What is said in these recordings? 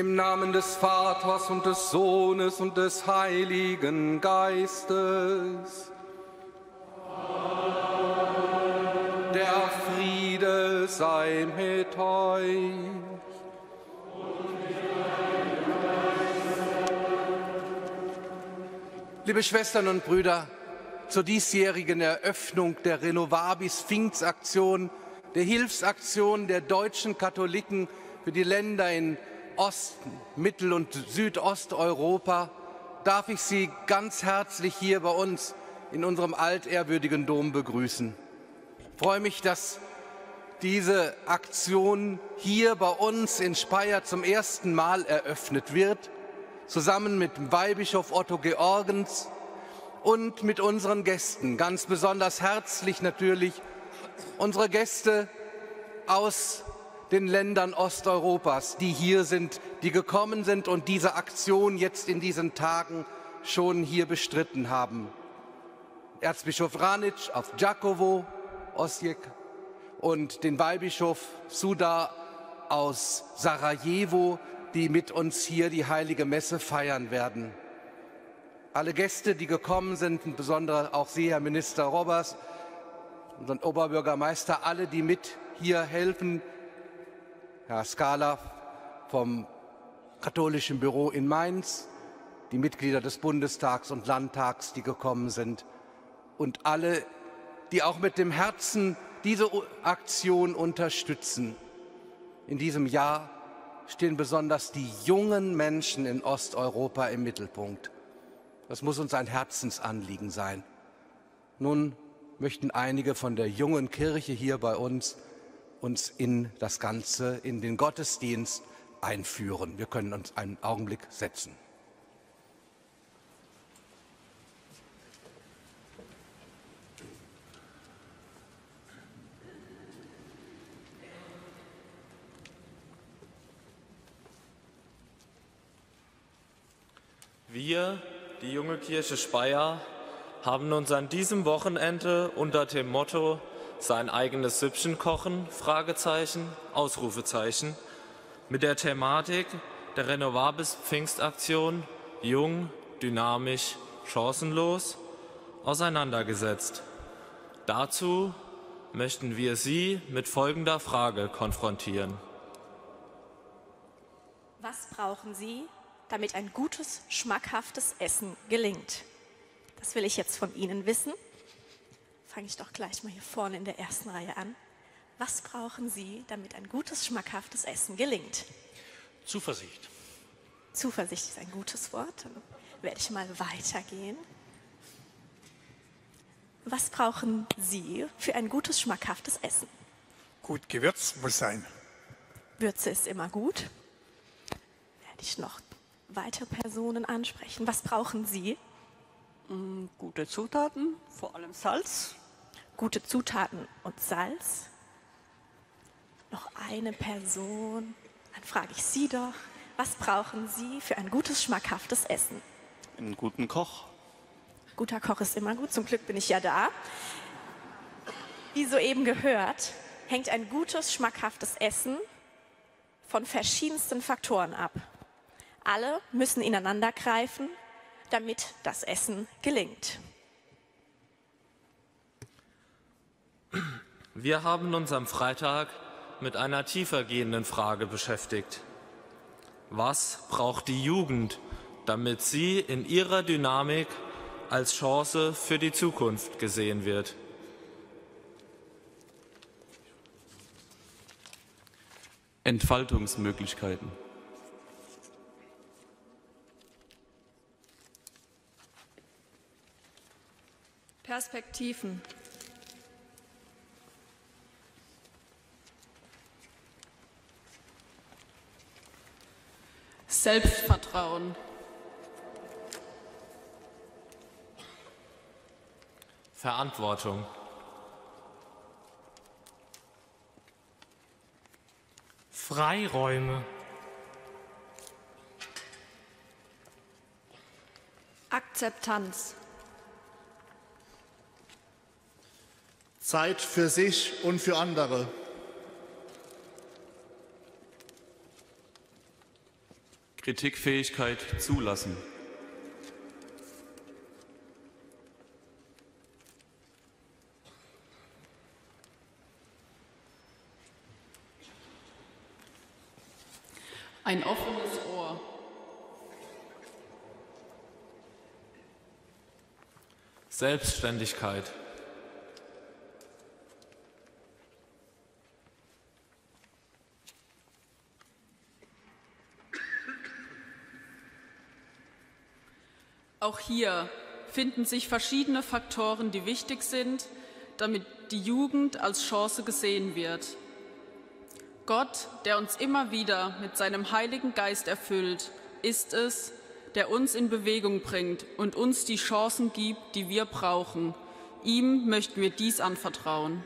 Im Namen des Vaters und des Sohnes und des Heiligen Geistes. Der Friede sei mit euch. Liebe Schwestern und Brüder, zur diesjährigen Eröffnung der Renovabis Pfingstaktion, der Hilfsaktion der deutschen Katholiken für die Länder in Osten, Mittel- und Südosteuropa, darf ich Sie ganz herzlich hier bei uns in unserem altehrwürdigen Dom begrüßen. Ich freue mich, dass diese Aktion hier bei uns in Speyer zum ersten Mal eröffnet wird, zusammen mit dem Weihbischof Otto Georgens und mit unseren Gästen. Ganz besonders herzlich natürlich unsere Gäste aus den Ländern Osteuropas, die hier sind, die gekommen sind und diese Aktion jetzt in diesen Tagen schon hier bestritten haben. Erzbischof Ranic auf Đakovo, Osijek, und den Weihbischof Suda aus Sarajevo, die mit uns hier die Heilige Messe feiern werden. Alle Gäste, die gekommen sind, insbesondere auch Sie, Herr Minister Robbers, unseren Oberbürgermeister, alle, die mit hier helfen, Herr Skala vom Katholischen Büro in Mainz, die Mitglieder des Bundestags und Landtags, die gekommen sind, und alle, die auch mit dem Herzen diese Aktion unterstützen. In diesem Jahr stehen besonders die jungen Menschen in Osteuropa im Mittelpunkt. Das muss uns ein Herzensanliegen sein. Nun möchten einige von der jungen Kirche hier bei uns in das Ganze, in den Gottesdienst einführen. Wir können uns einen Augenblick setzen. Wir, die junge Kirche Speyer, haben uns an diesem Wochenende unter dem Motto „Sein eigenes Süppchen kochen?“ Ausrufezeichen, mit der Thematik der Renovabis Pfingstaktion Jung, dynamisch, chancenlos auseinandergesetzt. Dazu möchten wir Sie mit folgender Frage konfrontieren. Was brauchen Sie, damit ein gutes, schmackhaftes Essen gelingt? Das will ich jetzt von Ihnen wissen. Fange ich doch gleich mal hier vorne in der ersten Reihe an. Was brauchen Sie, damit ein gutes, schmackhaftes Essen gelingt? Zuversicht. Zuversicht ist ein gutes Wort. Dann werde ich mal weitergehen. Was brauchen Sie für ein gutes, schmackhaftes Essen? Gut gewürzt muss sein. Würze ist immer gut. Werde ich noch weitere Personen ansprechen. Was brauchen Sie? Gute Zutaten, vor allem Salz. Gute Zutaten und Salz. Noch eine Person. Dann frage ich Sie doch, was brauchen Sie für ein gutes, schmackhaftes Essen? Einen guten Koch. Guter Koch ist immer gut, zum Glück bin ich ja da. Wie soeben gehört, hängt ein gutes, schmackhaftes Essen von verschiedensten Faktoren ab. Alle müssen ineinander greifen, damit das Essen gelingt. Wir haben uns am Freitag mit einer tiefergehenden Frage beschäftigt. Was braucht die Jugend, damit sie in ihrer Dynamik als Chance für die Zukunft gesehen wird? Entfaltungsmöglichkeiten. Perspektiven. Selbstvertrauen. Verantwortung. Freiräume. Akzeptanz. Zeit für sich und für andere. Kritikfähigkeit zulassen. Ein offenes Ohr. Selbstständigkeit. Auch hier finden sich verschiedene Faktoren, die wichtig sind, damit die Jugend als Chance gesehen wird. Gott, der uns immer wieder mit seinem Heiligen Geist erfüllt, ist es, der uns in Bewegung bringt und uns die Chancen gibt, die wir brauchen. Ihm möchten wir dies anvertrauen.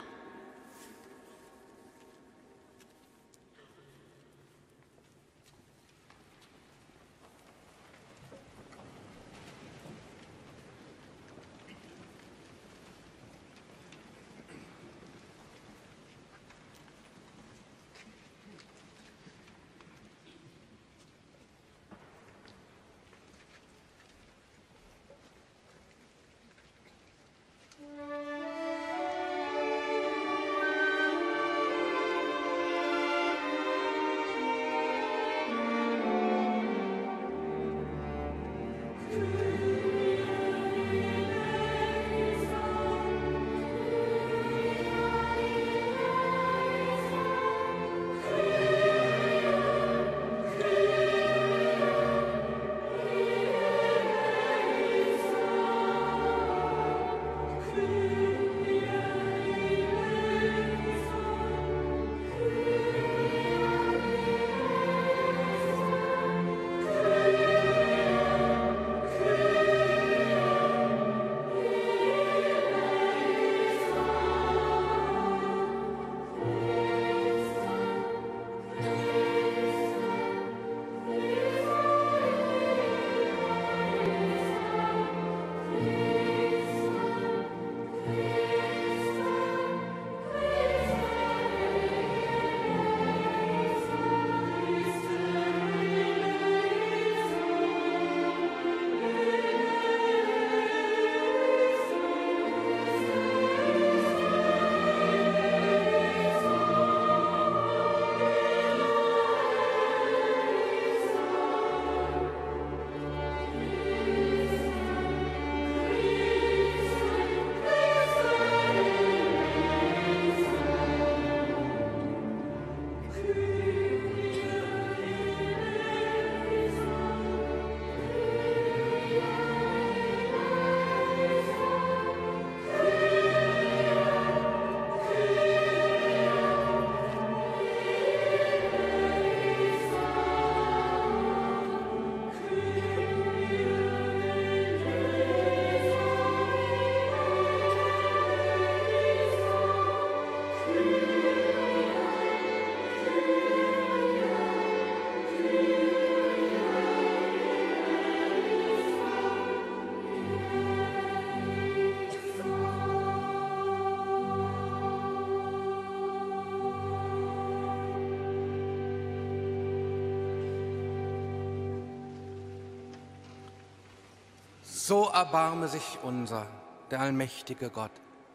So erbarme sich unser, der allmächtige Gott,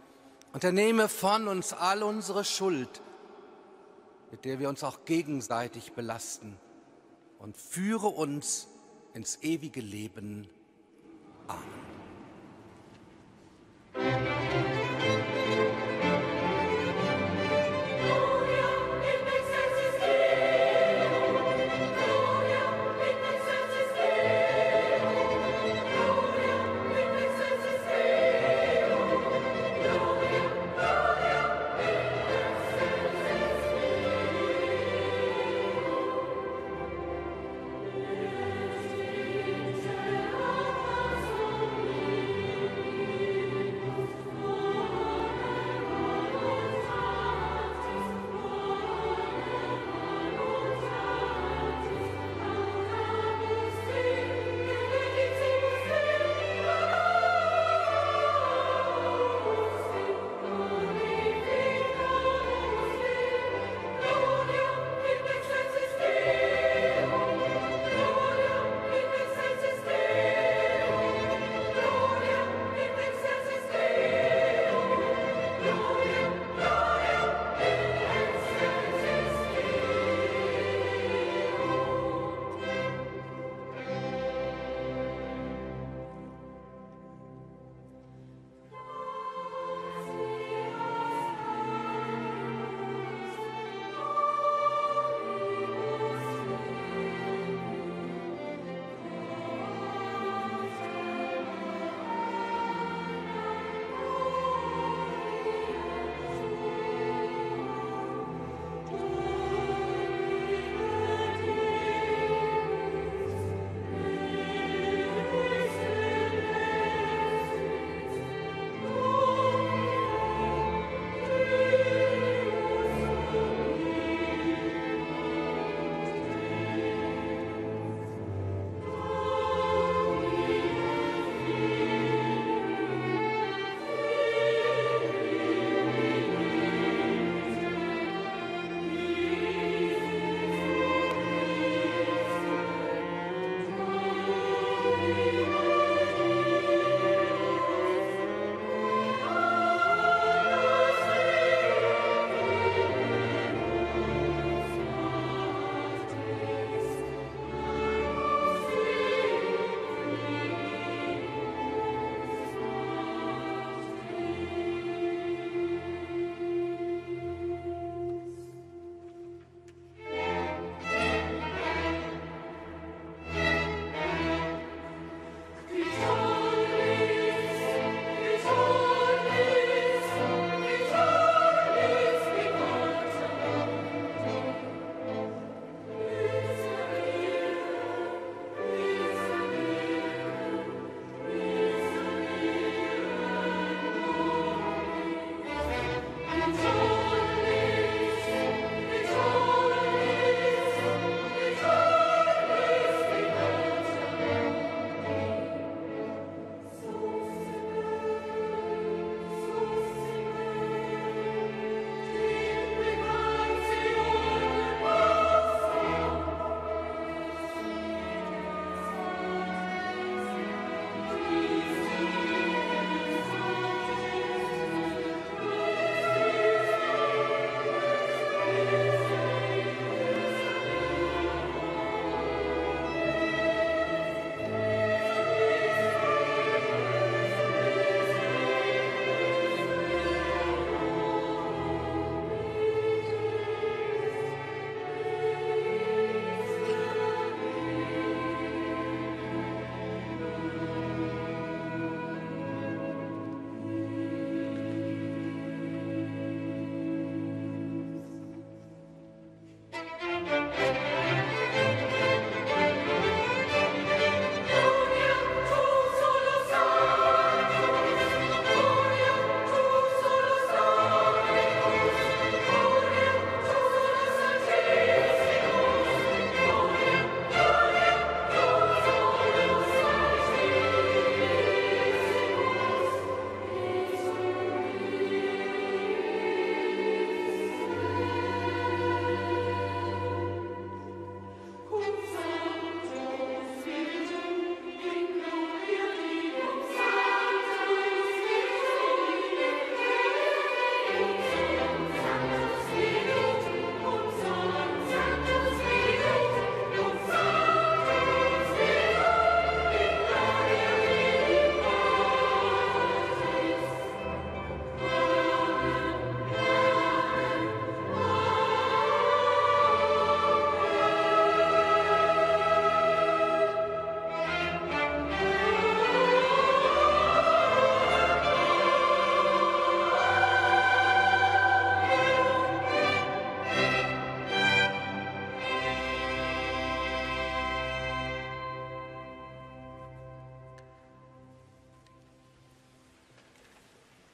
und er nehme von uns all unsere Schuld, mit der wir uns auch gegenseitig belasten, und führe uns ins ewige Leben. Amen.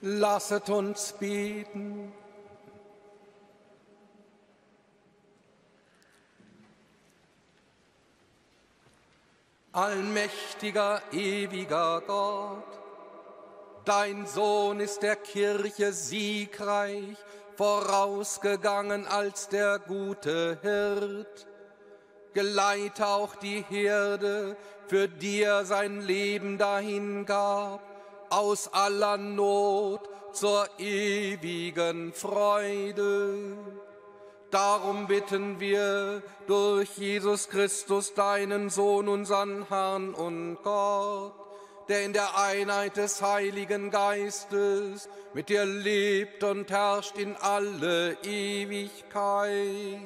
Lasset uns beten. Allmächtiger, ewiger Gott, dein Sohn ist der Kirche siegreich vorausgegangen als der gute Hirt. Geleite auch die Herde, für die er sein Leben dahingab, aus aller Not zur ewigen Freude. Darum bitten wir durch Jesus Christus, deinen Sohn, unseren Herrn und Gott, der in der Einheit des Heiligen Geistes mit dir lebt und herrscht in alle Ewigkeit.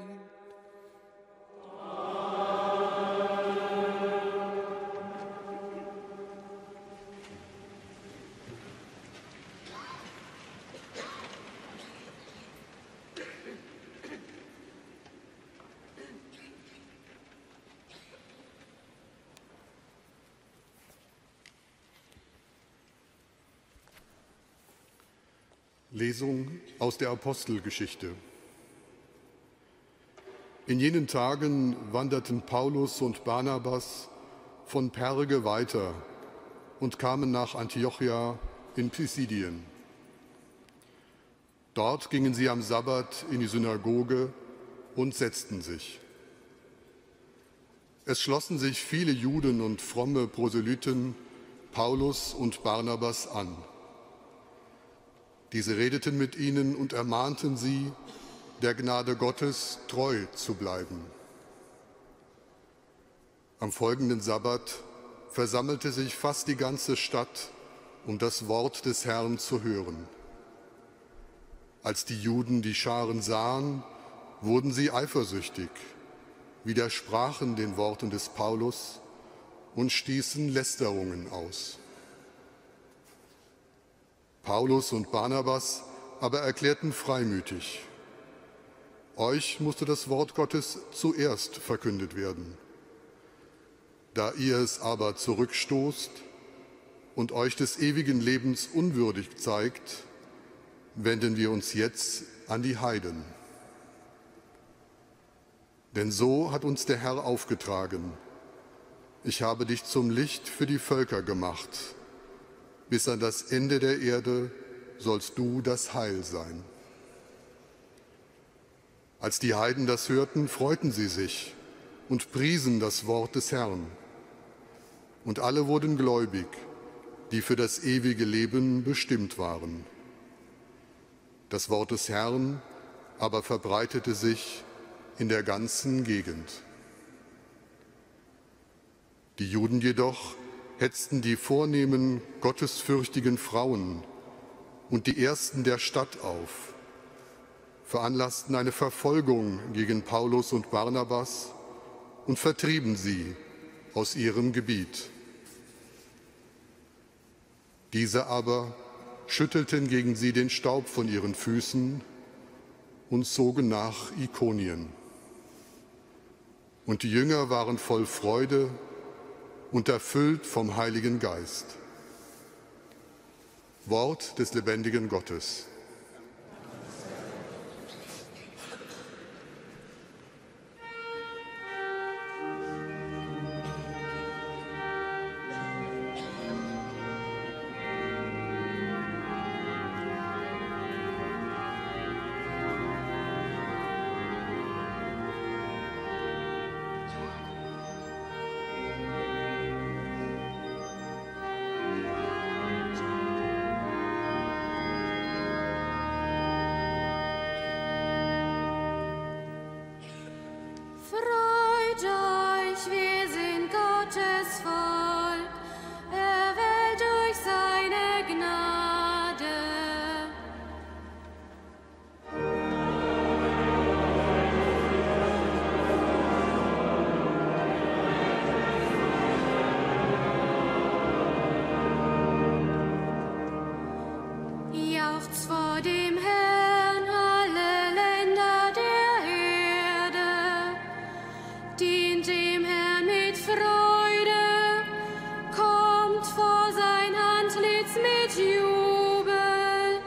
Lesung aus der Apostelgeschichte. In jenen Tagen wanderten Paulus und Barnabas von Perge weiter und kamen nach Antiochia in Pisidien. Dort gingen sie am Sabbat in die Synagoge und setzten sich. Es schlossen sich viele Juden und fromme Proselyten Paulus und Barnabas an. Diese redeten mit ihnen und ermahnten sie, der Gnade Gottes treu zu bleiben. Am folgenden Sabbat versammelte sich fast die ganze Stadt, um das Wort des Herrn zu hören. Als die Juden die Scharen sahen, wurden sie eifersüchtig, widersprachen den Worten des Paulus und stießen Lästerungen aus. Paulus und Barnabas aber erklärten freimütig: Euch musste das Wort Gottes zuerst verkündet werden. Da ihr es aber zurückstoßt und euch des ewigen Lebens unwürdig zeigt, wenden wir uns jetzt an die Heiden. Denn so hat uns der Herr aufgetragen: Ich habe dich zum Licht für die Völker gemacht. Bis an das Ende der Erde sollst du das Heil sein. Als die Heiden das hörten, freuten sie sich und priesen das Wort des Herrn. Und alle wurden gläubig, die für das ewige Leben bestimmt waren. Das Wort des Herrn aber verbreitete sich in der ganzen Gegend. Die Juden jedoch hetzten die vornehmen, gottesfürchtigen Frauen und die Ersten der Stadt auf, veranlassten eine Verfolgung gegen Paulus und Barnabas und vertrieben sie aus ihrem Gebiet. Diese aber schüttelten gegen sie den Staub von ihren Füßen und zogen nach Ikonien. Und die Jünger waren voll Freude und erfüllt vom Heiligen Geist. Wort des lebendigen Gottes. Kommt vor sein Antlitz mit Jubel.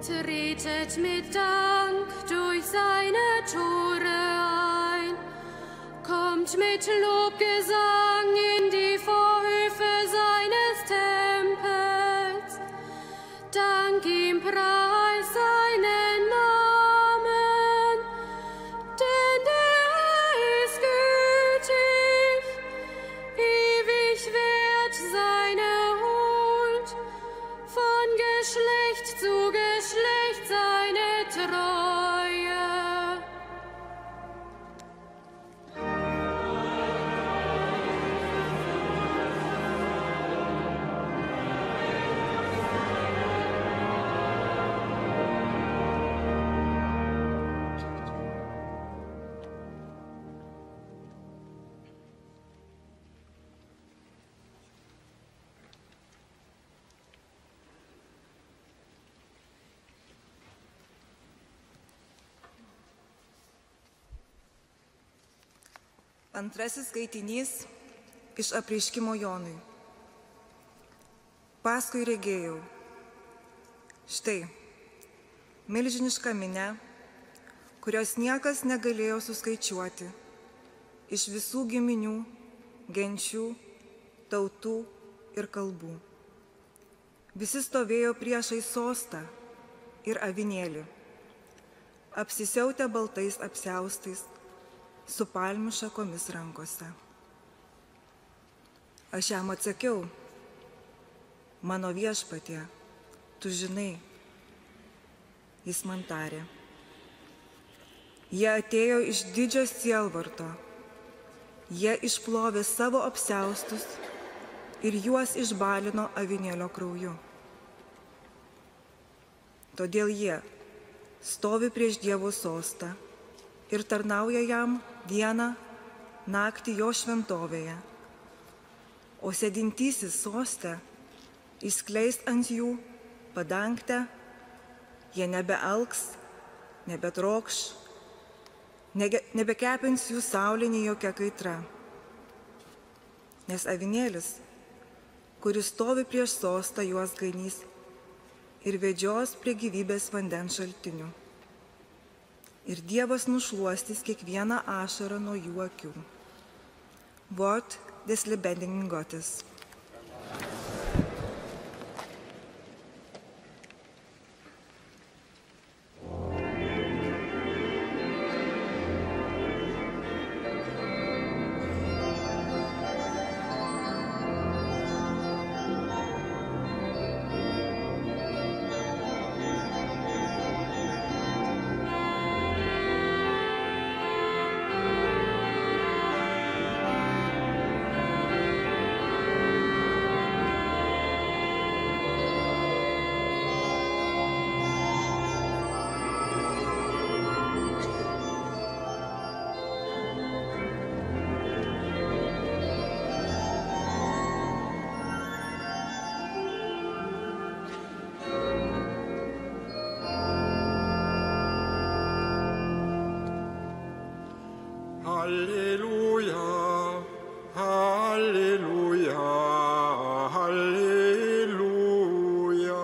Tretet mit Dank durch seine Tore ein, kommt mit Lobgesang in die Vorhöfe seines Tempels, dank ihm preis seinen Namen, denn er ist gütig, ewig währt seine Huld, von Geschlecht zu Geschlecht seine Treue. Antrasis skaitinys iš apreiškimo Jonui. Paskui regėjau. Štai, milžiniška minia, kurios niekas negalėjo suskaičiuoti, iš visų giminių, genčių, tautų ir kalbų. Visi stovėjo priešai sostą ir avinėlį, apsisiautę baltais apsiaustais, su palmių šakomis rankose. Aš jam atsakiau, mano viešpatie, tu žinai. Jis man tarė. Jie atėjo iš didžio sielvarto, jie išplovė savo apsiaustus ir juos išbalino avinėlio krauju. Todėl jie stovi prieš Dievo sostą ir tarnauja jam dieną, naktį jo šventovėje, o sėdintysis soste išskleis ant jų padangtę, jie nebealks, nebetrokš, nebekepins jų saulė nei jokia kaitra. Nes avinėlis, kuris stovi prieš sostą, juos ganys ir vedžios prie gyvybės vandens šaltinių. Ir Dievas nušluostys kiekvieną ašarą nuo jų akių. Wort des lebendigen Gottes. Halleluja, Halleluja, Halleluja.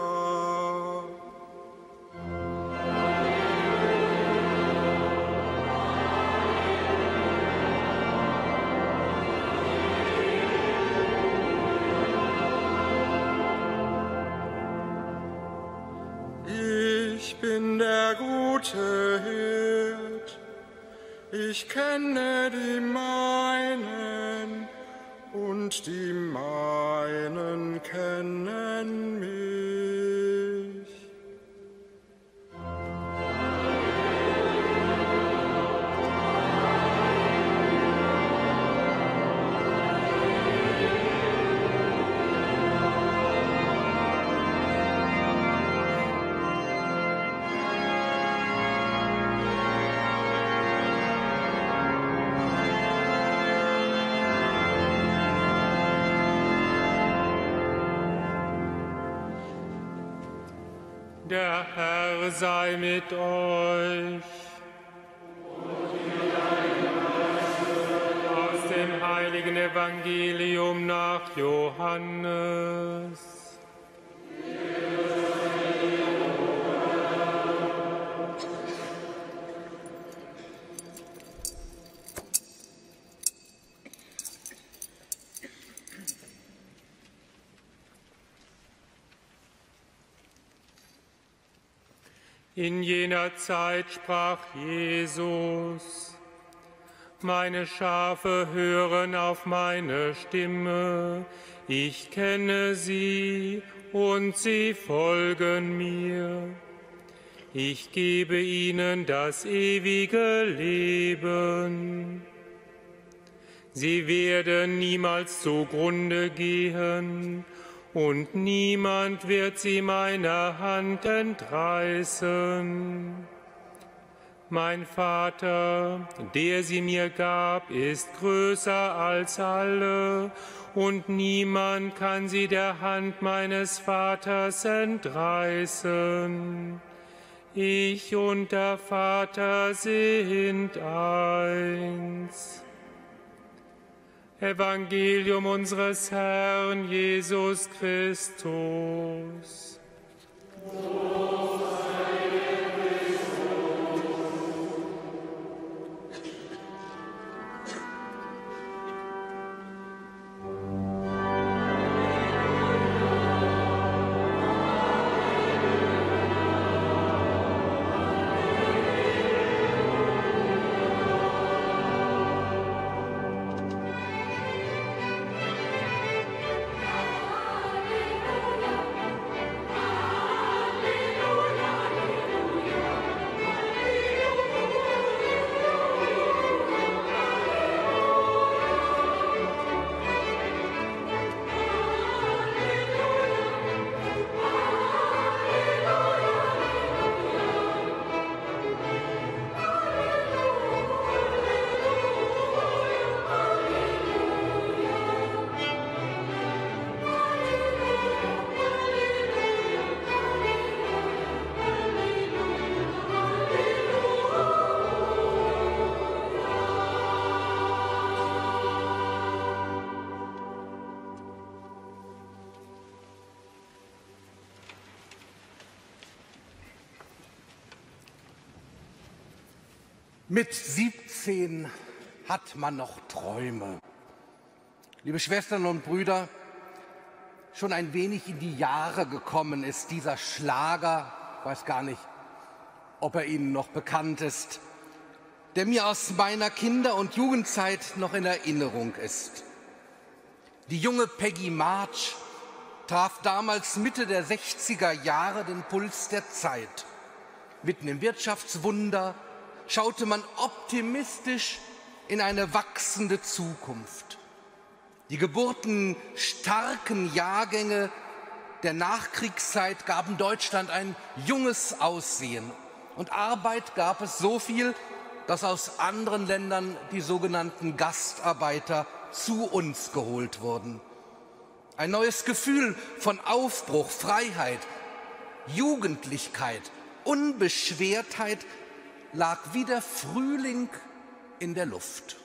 Ich bin der gute Hirt. Ich kenne die meinen und die meinen kennen mich. Der Herr sei mit euch. Aus dem heiligen Evangelium nach Johannes. In jener Zeit sprach Jesus: Meine Schafe hören auf meine Stimme, ich kenne sie und sie folgen mir. Ich gebe ihnen das ewige Leben. Sie werden niemals zugrunde gehen, und niemand wird sie meiner Hand entreißen. Mein Vater, der sie mir gab, ist größer als alle, und niemand kann sie der Hand meines Vaters entreißen. Ich und der Vater sind eins. Evangelium unseres Herrn Jesus Christus. Mit 17 hat man noch Träume. Liebe Schwestern und Brüder, schon ein wenig in die Jahre gekommen ist dieser Schlager, ich weiß gar nicht, ob er Ihnen noch bekannt ist, der mir aus meiner Kinder- und Jugendzeit noch in Erinnerung ist. Die junge Peggy March traf damals Mitte der 60er Jahre den Puls der Zeit. Mitten im Wirtschaftswunder schaute man optimistisch in eine wachsende Zukunft. Die geburtenstarken Jahrgänge der Nachkriegszeit gaben Deutschland ein junges Aussehen. Und Arbeit gab es so viel, dass aus anderen Ländern die sogenannten Gastarbeiter zu uns geholt wurden. Ein neues Gefühl von Aufbruch, Freiheit, Jugendlichkeit, Unbeschwertheit lag wie der Frühling in der Luft.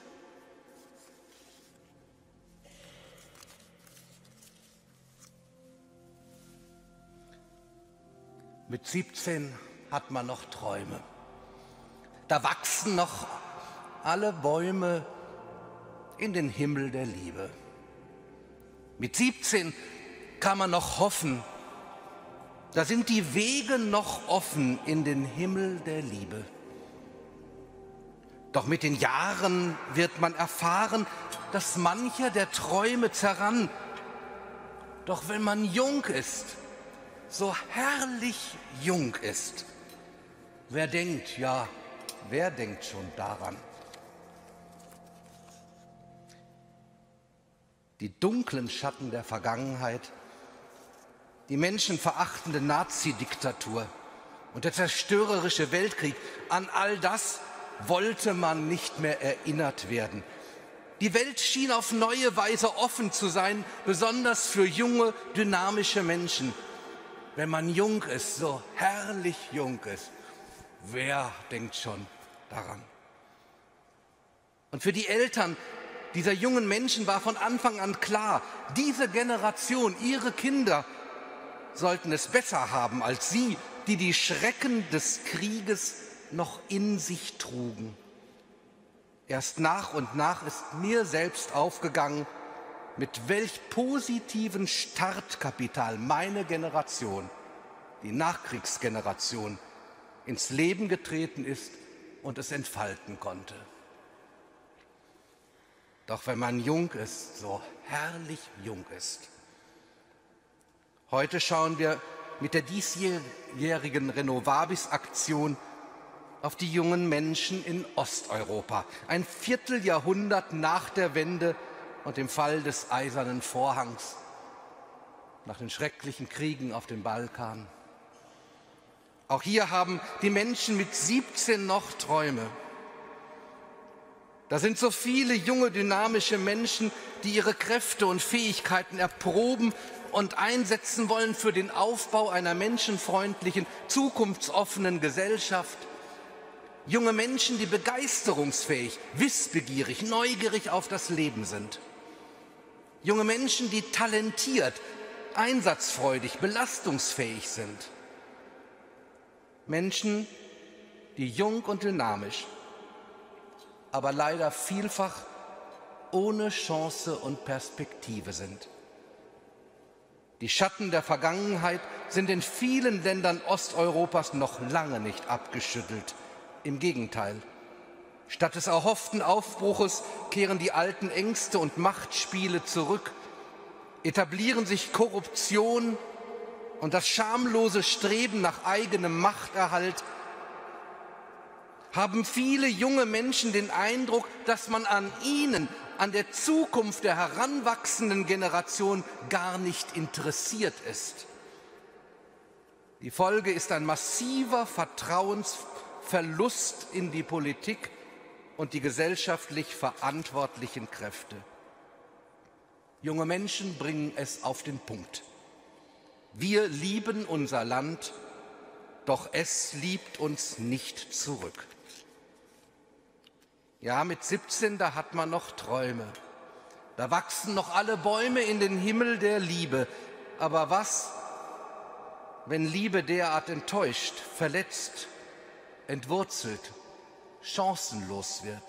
Mit 17 hat man noch Träume. Da wachsen noch alle Bäume in den Himmel der Liebe. Mit 17 kann man noch hoffen. Da sind die Wege noch offen in den Himmel der Liebe. Doch mit den Jahren wird man erfahren, dass mancher der Träume zerrann. Doch wenn man jung ist, so herrlich jung ist, wer denkt schon daran? Die dunklen Schatten der Vergangenheit, die menschenverachtende Nazi-Diktatur und der zerstörerische Weltkrieg, an all das wollte man nicht mehr erinnert werden. Die Welt schien auf neue Weise offen zu sein, besonders für junge, dynamische Menschen. Wenn man jung ist, so herrlich jung ist, wer denkt schon daran? Und für die Eltern dieser jungen Menschen war von Anfang an klar, diese Generation, ihre Kinder, sollten es besser haben als sie, die die Schrecken des Krieges noch in sich trugen. Erst nach und nach ist mir selbst aufgegangen, mit welch positiven Startkapital meine Generation, die Nachkriegsgeneration, ins Leben getreten ist und es entfalten konnte. Doch wenn man jung ist, so herrlich jung ist. Heute schauen wir mit der diesjährigen Renovabis-Aktion auf die jungen Menschen in Osteuropa, ein Vierteljahrhundert nach der Wende und dem Fall des Eisernen Vorhangs, nach den schrecklichen Kriegen auf dem Balkan. Auch hier haben die Menschen mit 17 noch Träume. Da sind so viele junge, dynamische Menschen, die ihre Kräfte und Fähigkeiten erproben und einsetzen wollen für den Aufbau einer menschenfreundlichen, zukunftsoffenen Gesellschaft. Junge Menschen, die begeisterungsfähig, wissbegierig, neugierig auf das Leben sind. Junge Menschen, die talentiert, einsatzfreudig, belastungsfähig sind. Menschen, die jung und dynamisch, aber leider vielfach ohne Chance und Perspektive sind. Die Schatten der Vergangenheit sind in vielen Ländern Osteuropas noch lange nicht abgeschüttelt. Im Gegenteil. Statt des erhofften Aufbruches kehren die alten Ängste und Machtspiele zurück, etablieren sich Korruption und das schamlose Streben nach eigenem Machterhalt. Haben viele junge Menschen den Eindruck, dass man an ihnen, an der Zukunft der heranwachsenden Generation gar nicht interessiert ist. Die Folge ist ein massiver Vertrauensverlust in die Politik und die gesellschaftlich verantwortlichen Kräfte. Junge Menschen bringen es auf den Punkt. Wir lieben unser Land, doch es liebt uns nicht zurück. Ja, mit 17, da hat man noch Träume. Da wachsen noch alle Bäume in den Himmel der Liebe. Aber was, wenn Liebe derart enttäuscht, verletzt, entwurzelt, chancenlos wird?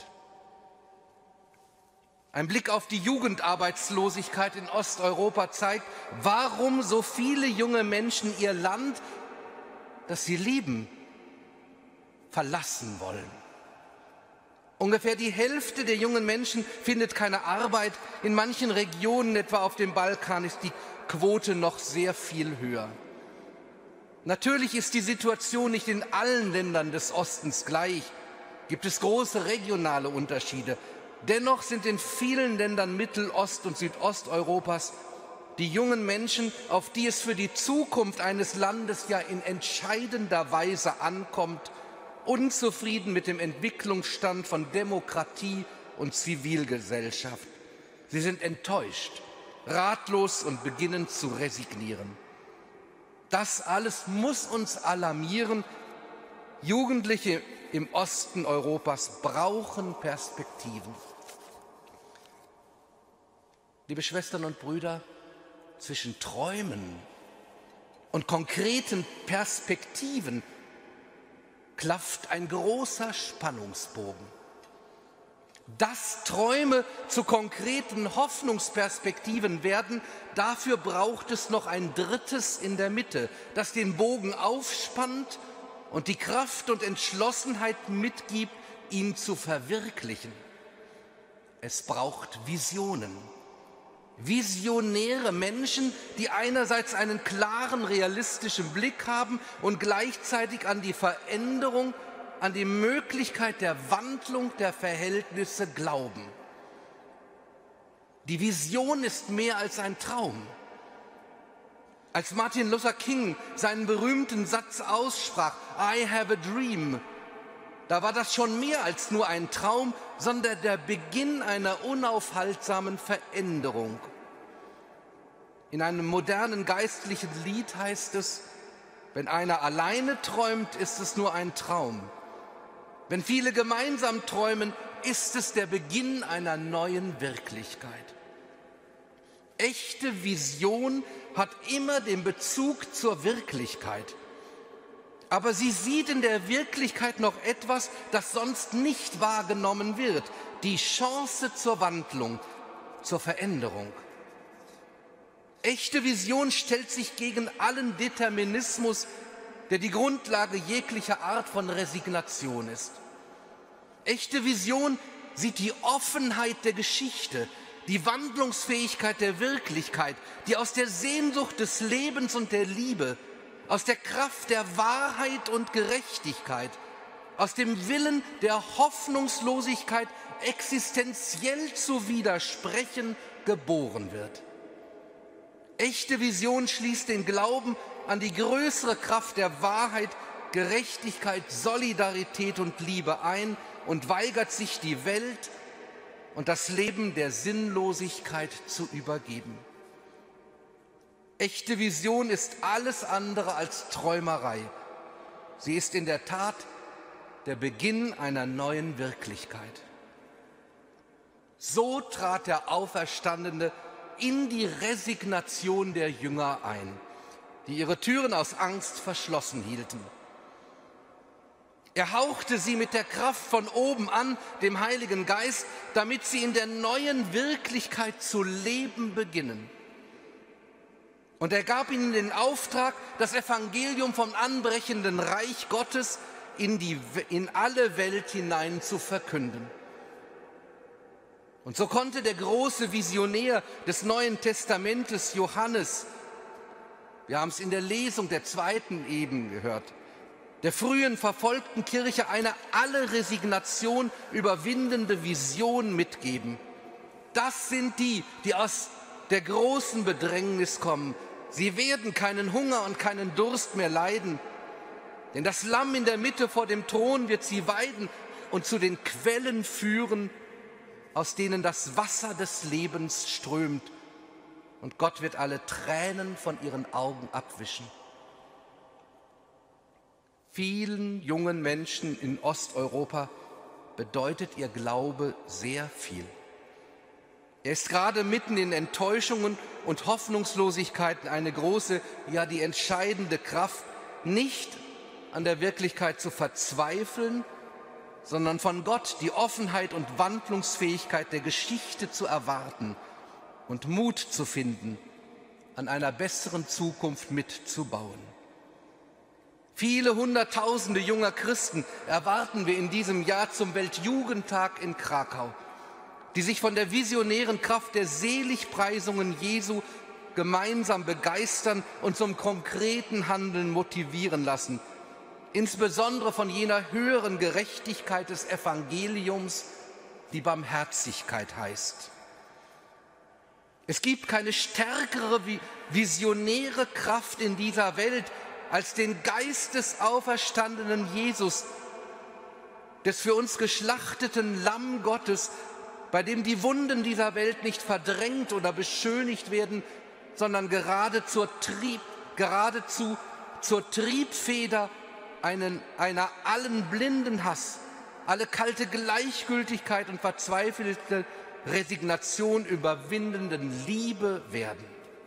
Ein Blick auf die Jugendarbeitslosigkeit in Osteuropa zeigt, warum so viele junge Menschen ihr Land, das sie lieben, verlassen wollen. Ungefähr die Hälfte der jungen Menschen findet keine Arbeit. In manchen Regionen, etwa auf dem Balkan, ist die Quote noch sehr viel höher. Natürlich ist die Situation nicht in allen Ländern des Ostens gleich. Gibt es große regionale Unterschiede. Dennoch sind in vielen Ländern Mittel-, und Südosteuropas die jungen Menschen, auf die es für die Zukunft eines Landes ja in entscheidender Weise ankommt, unzufrieden mit dem Entwicklungsstand von Demokratie und Zivilgesellschaft. Sie sind enttäuscht, ratlos und beginnen zu resignieren. Das alles muss uns alarmieren. Jugendliche im Osten Europas brauchen Perspektiven. Liebe Schwestern und Brüder, zwischen Träumen und konkreten Perspektiven klafft ein großer Spannungsbogen. Dass Träume zu konkreten Hoffnungsperspektiven werden, dafür braucht es noch ein Drittes in der Mitte, das den Bogen aufspannt und die Kraft und Entschlossenheit mitgibt, ihn zu verwirklichen. Es braucht Visionen. Visionäre Menschen, die einerseits einen klaren, realistischen Blick haben und gleichzeitig an die Veränderung, an die Möglichkeit der Wandlung der Verhältnisse glauben. Die Vision ist mehr als ein Traum. Als Martin Luther King seinen berühmten Satz aussprach, I have a dream, da war das schon mehr als nur ein Traum, sondern der Beginn einer unaufhaltsamen Veränderung. In einem modernen geistlichen Lied heißt es, wenn einer alleine träumt, ist es nur ein Traum. Wenn viele gemeinsam träumen, ist es der Beginn einer neuen Wirklichkeit. Echte Vision hat immer den Bezug zur Wirklichkeit. Aber sie sieht in der Wirklichkeit noch etwas, das sonst nicht wahrgenommen wird. Die Chance zur Wandlung, zur Veränderung. Echte Vision stellt sich gegen allen Determinismus der die Grundlage jeglicher Art von Resignation ist. Echte Vision sieht die Offenheit der Geschichte, die Wandlungsfähigkeit der Wirklichkeit, die aus der Sehnsucht des Lebens und der Liebe, aus der Kraft der Wahrheit und Gerechtigkeit, aus dem Willen der Hoffnungslosigkeit existenziell zu widersprechen, geboren wird. Echte Vision schließt den Glauben an die größere Kraft der Wahrheit, Gerechtigkeit, Solidarität und Liebe ein und weigert sich, die Welt und das Leben der Sinnlosigkeit zu übergeben. Echte Vision ist alles andere als Träumerei. Sie ist in der Tat der Beginn einer neuen Wirklichkeit. So trat der Auferstandene in die Resignation der Jünger ein, die ihre Türen aus Angst verschlossen hielten. Er hauchte sie mit der Kraft von oben an, dem Heiligen Geist, damit sie in der neuen Wirklichkeit zu leben beginnen. Und er gab ihnen den Auftrag, das Evangelium vom anbrechenden Reich Gottes in alle Welt hinein zu verkünden. Und so konnte der große Visionär des Neuen Testamentes, Johannes, wir haben es in der Lesung der zweiten eben gehört, der frühen verfolgten Kirche eine alle Resignation überwindende Vision mitgeben. Das sind die, die aus der großen Bedrängnis kommen. Sie werden keinen Hunger und keinen Durst mehr leiden, denn das Lamm in der Mitte vor dem Thron wird sie weiden und zu den Quellen führen, aus denen das Wasser des Lebens strömt, und Gott wird alle Tränen von ihren Augen abwischen. Vielen jungen Menschen in Osteuropa bedeutet ihr Glaube sehr viel. Er ist gerade mitten in Enttäuschungen und Hoffnungslosigkeiten eine große, ja die entscheidende Kraft, nicht an der Wirklichkeit zu verzweifeln, sondern von Gott die Offenheit und Wandlungsfähigkeit der Geschichte zu erwarten und Mut zu finden, an einer besseren Zukunft mitzubauen. Viele Hunderttausende junger Christen erwarten wir in diesem Jahr zum Weltjugendtag in Krakau, die sich von der visionären Kraft der Seligpreisungen Jesu gemeinsam begeistern und zum konkreten Handeln motivieren lassen, insbesondere von jener höheren Gerechtigkeit des Evangeliums, die Barmherzigkeit heißt. Es gibt keine stärkere visionäre Kraft in dieser Welt als den Geist des auferstandenen Jesus, des für uns geschlachteten Lamm Gottes, bei dem die Wunden dieser Welt nicht verdrängt oder beschönigt werden, sondern geradezu zur Triebfeder einer allen blinden Hass, alle kalte Gleichgültigkeit und verzweifelte Resignation überwindenden Liebe werden.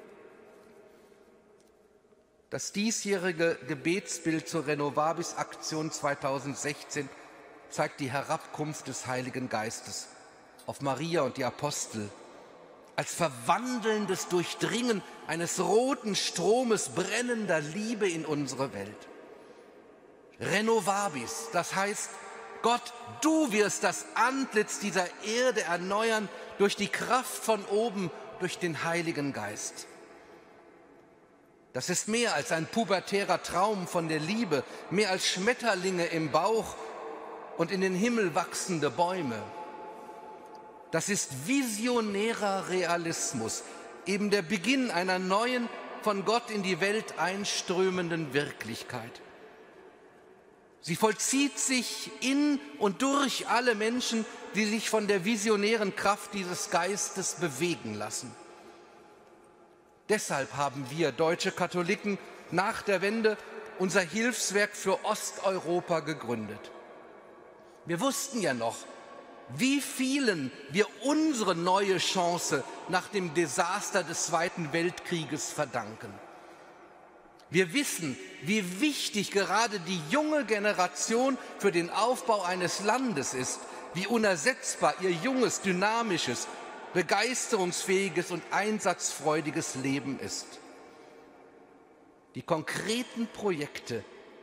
Das diesjährige Gebetsbild zur Renovabis-Aktion 2016 zeigt die Herabkunft des Heiligen Geistes auf Maria und die Apostel als verwandelndes Durchdringen eines roten Stromes brennender Liebe in unsere Welt. Renovabis, das heißt, Gott, du wirst das Antlitz dieser Erde erneuern durch die Kraft von oben, durch den Heiligen Geist. Das ist mehr als ein pubertärer Traum von der Liebe, mehr als Schmetterlinge im Bauch und in den Himmel wachsende Bäume. Das ist visionärer Realismus, eben der Beginn einer neuen, von Gott in die Welt einströmenden Wirklichkeit. Sie vollzieht sich in und durch alle Menschen, die sich von der visionären Kraft dieses Geistes bewegen lassen. Deshalb haben wir deutsche Katholiken nach der Wende unser Hilfswerk für Osteuropa gegründet. Wir wussten ja noch, wie vielen wir unsere neue Chance nach dem Desaster des Zweiten Weltkrieges verdanken. Wir wissen, wie wichtig gerade die junge Generation für den Aufbau eines Landes ist, wie unersetzbar ihr junges, dynamisches, begeisterungsfähiges und einsatzfreudiges Leben ist. Die konkreten Projekte,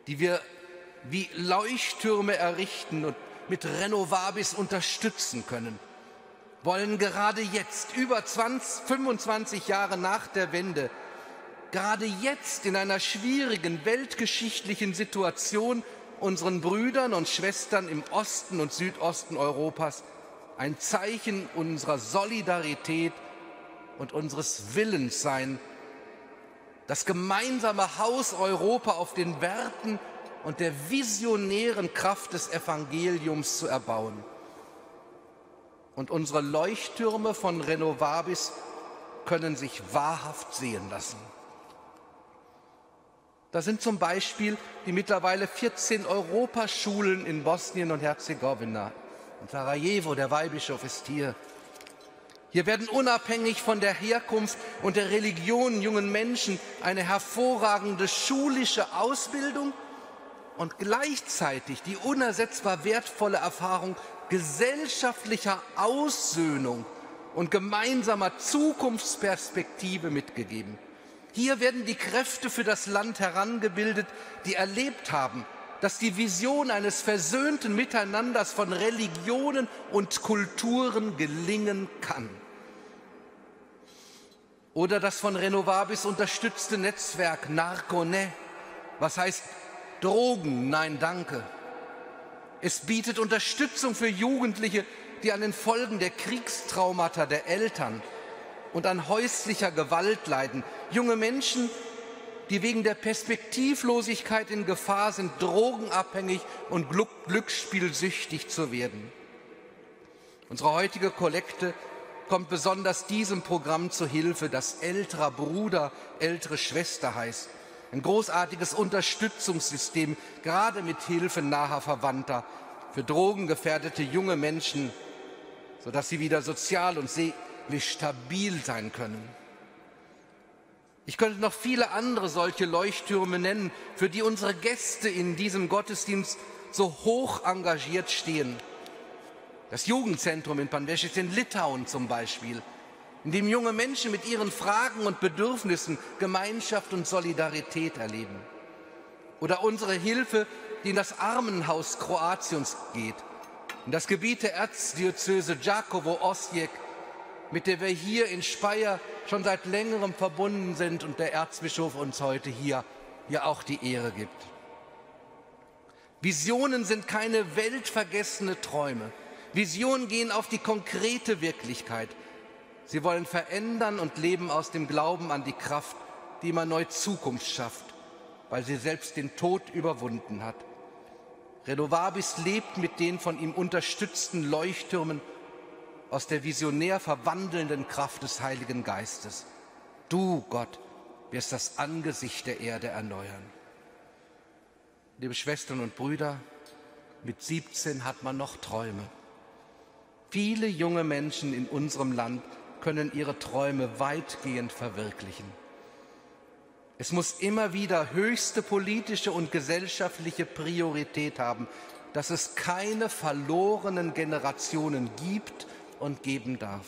die wir wie Leuchttürme errichten und mit Renovabis unterstützen können, wollen gerade jetzt, über 25 Jahre nach der Wende, gerade jetzt in einer schwierigen weltgeschichtlichen Situation unseren Brüdern und Schwestern im Osten und Südosten Europas ein Zeichen unserer Solidarität und unseres Willens sein, das gemeinsame Haus Europa auf den Werten und der visionären Kraft des Evangeliums zu erbauen. Und unsere Leuchttürme von Renovabis können sich wahrhaft sehen lassen. Da sind zum Beispiel die mittlerweile 14 Europaschulen in Bosnien und Herzegowina. In Sarajevo, der Weihbischof ist hier. Hier werden unabhängig von der Herkunft und der Religion jungen Menschen eine hervorragende schulische Ausbildung und gleichzeitig die unersetzbar wertvolle Erfahrung gesellschaftlicher Aussöhnung und gemeinsamer Zukunftsperspektive mitgegeben. Hier werden die Kräfte für das Land herangebildet, die erlebt haben, dass die Vision eines versöhnten Miteinanders von Religionen und Kulturen gelingen kann. Oder das von Renovabis unterstützte Netzwerk Narco-Ne, was heißt Drogen, nein danke. Es bietet Unterstützung für Jugendliche, die an den Folgen der Kriegstraumata der Eltern und an häuslicher Gewalt leiden. Junge Menschen, die wegen der Perspektivlosigkeit in Gefahr sind, drogenabhängig und glücksspielsüchtig zu werden. Unsere heutige Kollekte kommt besonders diesem Programm zu Hilfe, das älterer Bruder, ältere Schwester heißt. Ein großartiges Unterstützungssystem, gerade mit Hilfe naher Verwandter, für drogengefährdete junge Menschen, sodass sie wieder sozial und seelisch stabil sein können. Ich könnte noch viele andere solche Leuchttürme nennen, für die unsere Gäste in diesem Gottesdienst so hoch engagiert stehen. Das Jugendzentrum in Panevėžys in Litauen zum Beispiel, in dem junge Menschen mit ihren Fragen und Bedürfnissen Gemeinschaft und Solidarität erleben. Oder unsere Hilfe, die in das Armenhaus Kroatiens geht, in das Gebiet der Erzdiözese Đakovo-Osijek, mit der wir hier in Speyer schon seit längerem verbunden sind und der Erzbischof uns heute hier ja auch die Ehre gibt. Visionen sind keine weltvergessene Träume. Visionen gehen auf die konkrete Wirklichkeit. Sie wollen verändern und leben aus dem Glauben an die Kraft, die immer neu Zukunft schafft, weil sie selbst den Tod überwunden hat. Renovabis lebt mit den von ihm unterstützten Leuchttürmen aus der visionär verwandelnden Kraft des Heiligen Geistes. Du, Gott, wirst das Angesicht der Erde erneuern. Liebe Schwestern und Brüder, mit 17 hat man noch Träume. Viele junge Menschen in unserem Land können ihre Träume weitgehend verwirklichen. Es muss immer wieder höchste politische und gesellschaftliche Priorität haben, dass es keine verlorenen Generationen gibt und geben darf.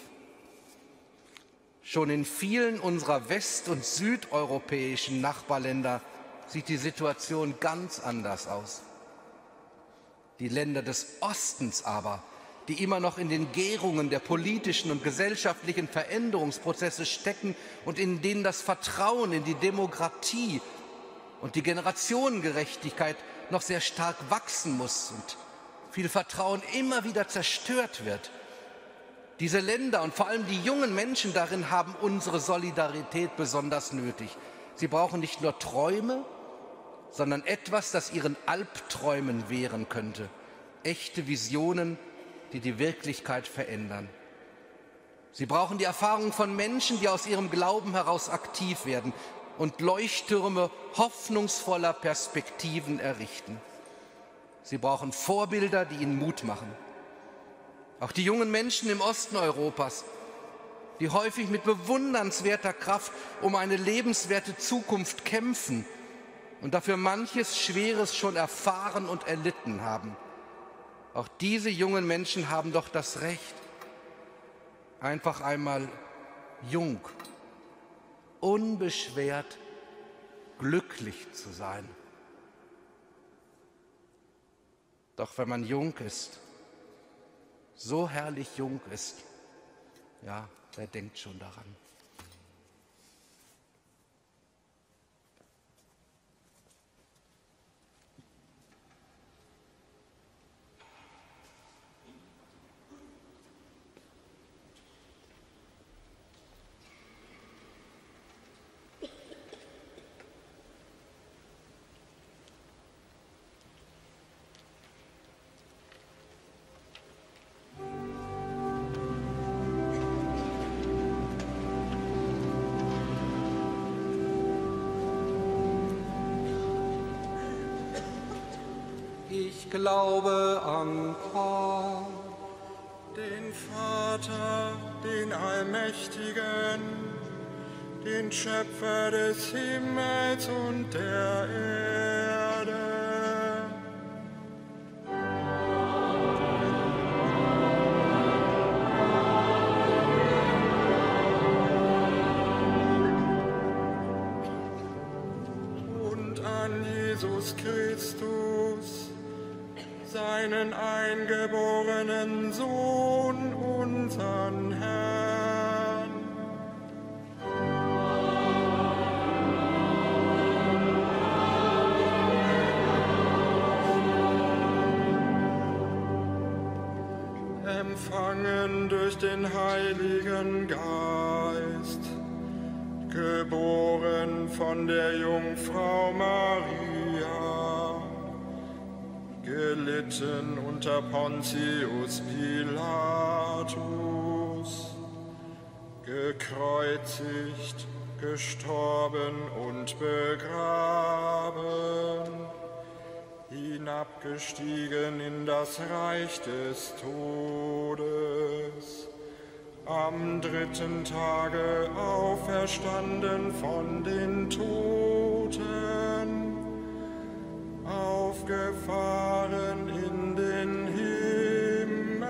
Schon in vielen unserer west- und südeuropäischen Nachbarländer sieht die Situation ganz anders aus. Die Länder des Ostens aber, die immer noch in den Gärungen der politischen und gesellschaftlichen Veränderungsprozesse stecken und in denen das Vertrauen in die Demokratie und die Generationengerechtigkeit noch sehr stark wachsen muss und viel Vertrauen immer wieder zerstört wird. Diese Länder und vor allem die jungen Menschen darin haben unsere Solidarität besonders nötig. Sie brauchen nicht nur Träume, sondern etwas, das ihren Albträumen wehren könnte. Echte Visionen, die die Wirklichkeit verändern. Sie brauchen die Erfahrung von Menschen, die aus ihrem Glauben heraus aktiv werden und Leuchttürme hoffnungsvoller Perspektiven errichten. Sie brauchen Vorbilder, die ihnen Mut machen. Auch die jungen Menschen im Osten Europas, die häufig mit bewundernswerter Kraft um eine lebenswerte Zukunft kämpfen und dafür manches Schweres schon erfahren und erlitten haben. Auch diese jungen Menschen haben doch das Recht, einfach einmal jung, unbeschwert, glücklich zu sein. Doch wenn man jung ist, so herrlich jung ist, ja, wer denkt schon daran? Ich glaube an Gott, den Vater, den Allmächtigen, den Schöpfer des Himmels und der Erde. Und an Jesus Christus, seinen eingeborenen Sohn, unseren Herrn. Empfangen durch den Heiligen Geist, geboren von der Jungfrau Maria, gelitten unter Pontius Pilatus, gekreuzigt, gestorben und begraben, hinabgestiegen in das Reich des Todes, am dritten Tage auferstanden von den Toten, aufgefahren in den Himmel.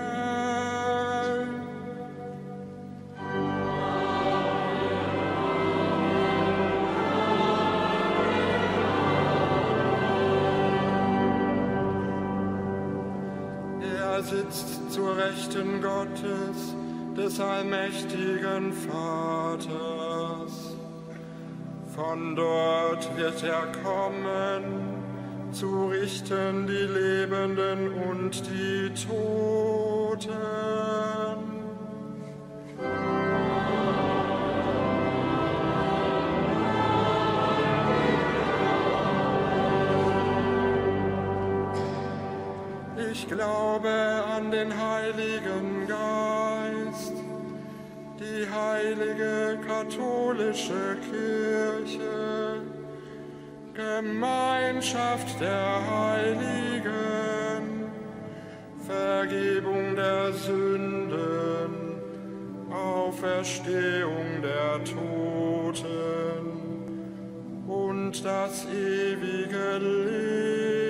Er sitzt zur Rechten Gottes, des allmächtigen Vaters. Von dort wird er kommen, zu richten die Lebenden und die Toten. Ich glaube an den Heiligen Geist, die heilige katholische Kirche, Gemeinschaft der Heiligen, Vergebung der Sünden, Auferstehung der Toten und das ewige Leben.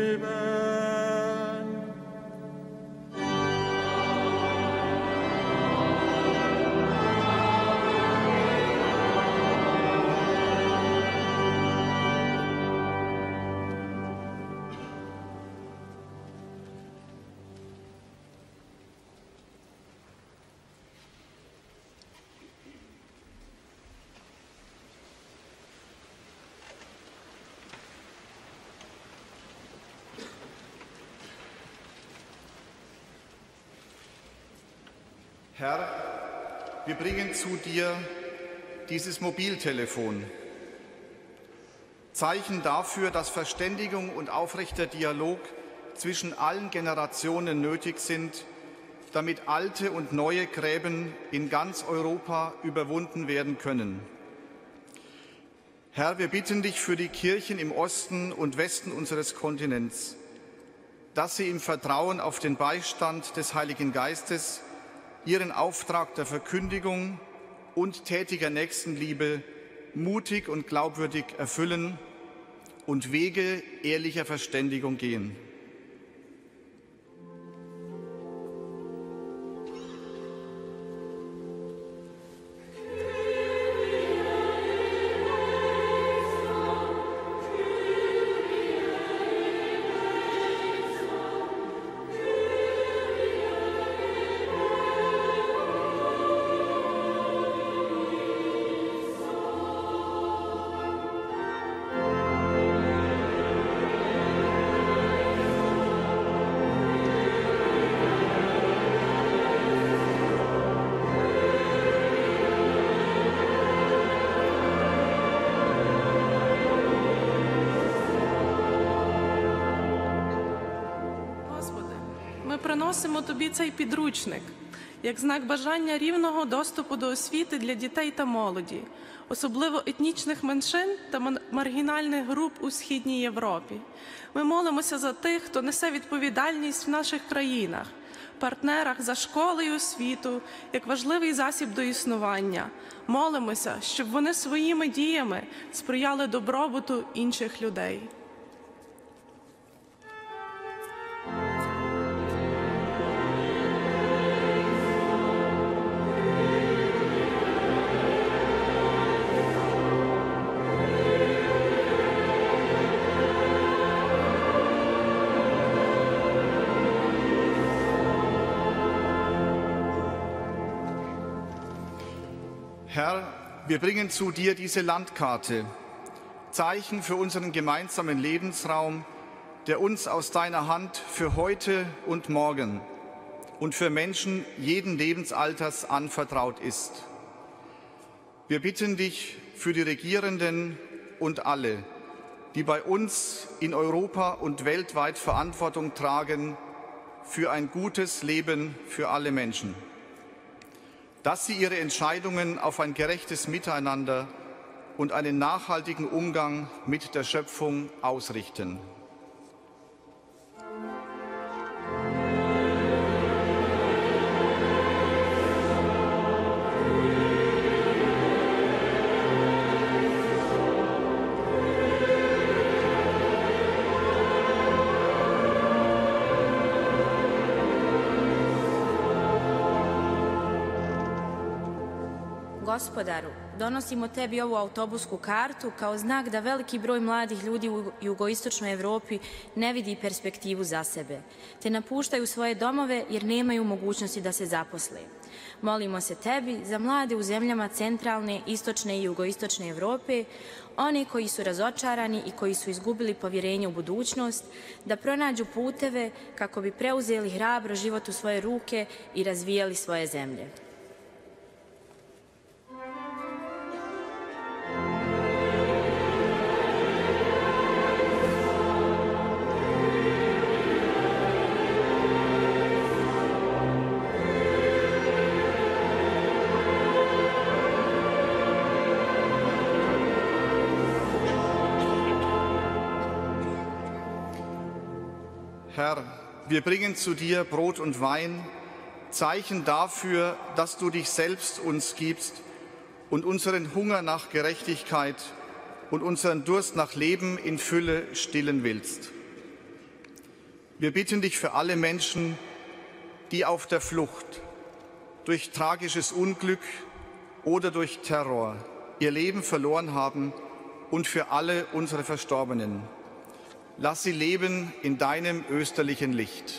Herr, wir bringen zu dir dieses Mobiltelefon. Zeichen dafür, dass Verständigung und aufrechter Dialog zwischen allen Generationen nötig sind, damit alte und neue Gräben in ganz Europa überwunden werden können. Herr, wir bitten dich für die Kirchen im Osten und Westen unseres Kontinents, dass sie im Vertrauen auf den Beistand des Heiligen Geistes ihren Auftrag der Verkündigung und tätiger Nächstenliebe mutig und glaubwürdig erfüllen und Wege ehrlicher Verständigung gehen. приносимо тобі цей підручник як знак бажання рівного доступу до освіти для дітей та молоді, особливо етнічних меншин та маргінальних груп у Східній Європі. Ми молимося за тих, хто несе відповідальність в наших країнах, партнерах за школи і освіту, як важливий засіб до існування. Молимося, щоб вони своїми діями сприяли добробуту інших людей. Herr, wir bringen zu dir diese Landkarte, Zeichen für unseren gemeinsamen Lebensraum, der uns aus deiner Hand für heute und morgen und für Menschen jeden Lebensalters anvertraut ist. Wir bitten dich für die Regierenden und alle, die bei uns in Europa und weltweit Verantwortung tragen für ein gutes Leben für alle Menschen, dass sie ihre Entscheidungen auf ein gerechtes Miteinander und einen nachhaltigen Umgang mit der Schöpfung ausrichten. Gospodaru, donosimo tebi ovu autobusku kartu kao znak da veliki broj mladih ljudi u jugoistočnoj Evropi ne vidi perspektivu za sebe, te napuštaju svoje domove jer nemaju mogućnosti da se zaposle. Molimo se tebi za mlade u zemljama centralne, istočne i jugoistočne Evrope, one koji su razočarani i koji su izgubili povjerenje u budućnost, da pronađu puteve kako bi preuzeli hrabro život u svoje ruke i razvijali svoje zemlje. Herr, wir bringen zu dir Brot und Wein, Zeichen dafür, dass du dich selbst uns gibst und unseren Hunger nach Gerechtigkeit und unseren Durst nach Leben in Fülle stillen willst. Wir bitten dich für alle Menschen, die auf der Flucht durch tragisches Unglück oder durch Terror ihr Leben verloren haben und für alle unsere Verstorbenen. Lass sie leben in deinem österlichen Licht.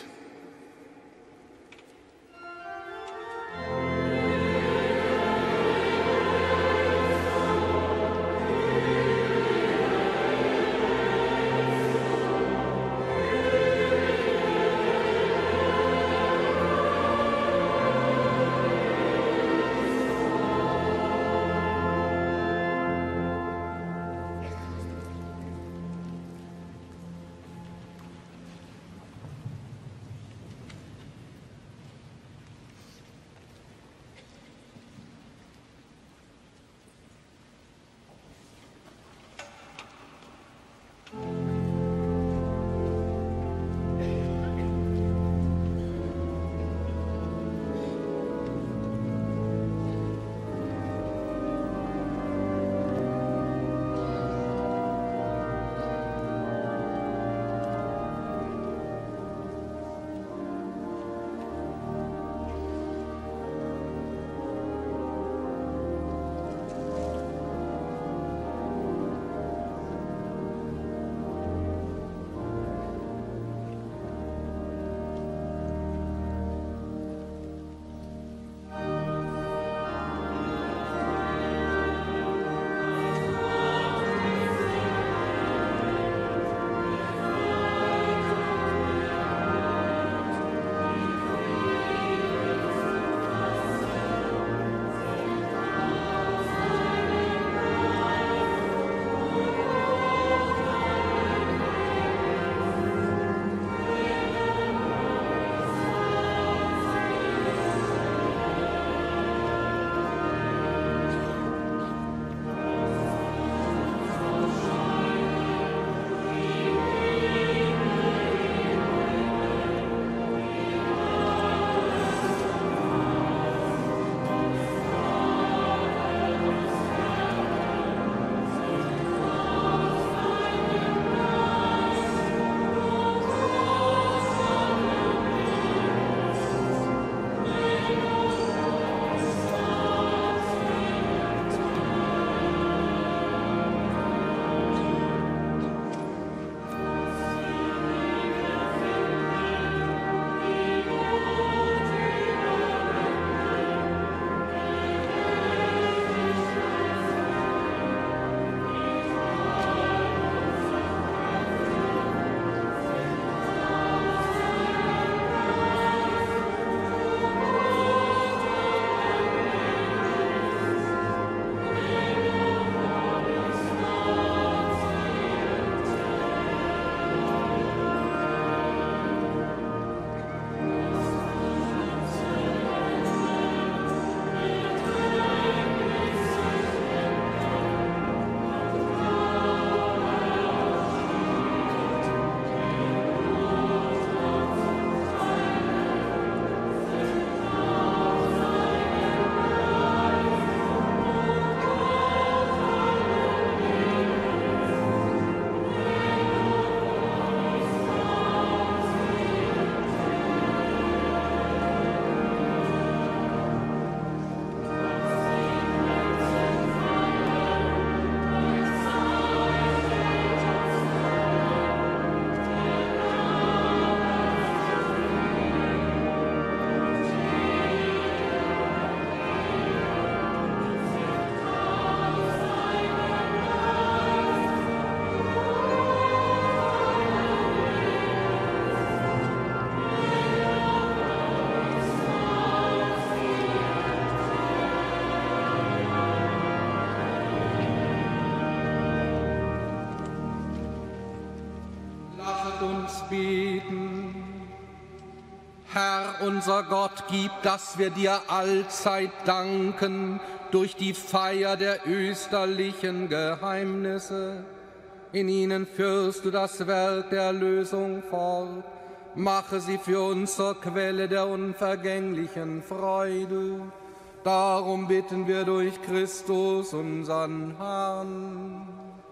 uns beten. Herr unser Gott, gib, dass wir dir allzeit danken durch die Feier der österlichen Geheimnisse. In ihnen führst du das Werk der Erlösung fort. Mache sie für uns zur Quelle der unvergänglichen Freude. Darum bitten wir durch Christus, unseren Herrn.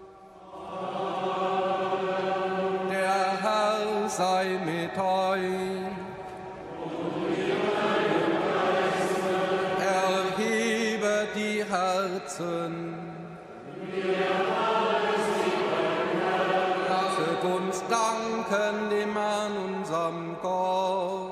Der Herr sei mit euch. Erhebe die Herzen. Lasset uns danken dem Herrn, unserem Gott.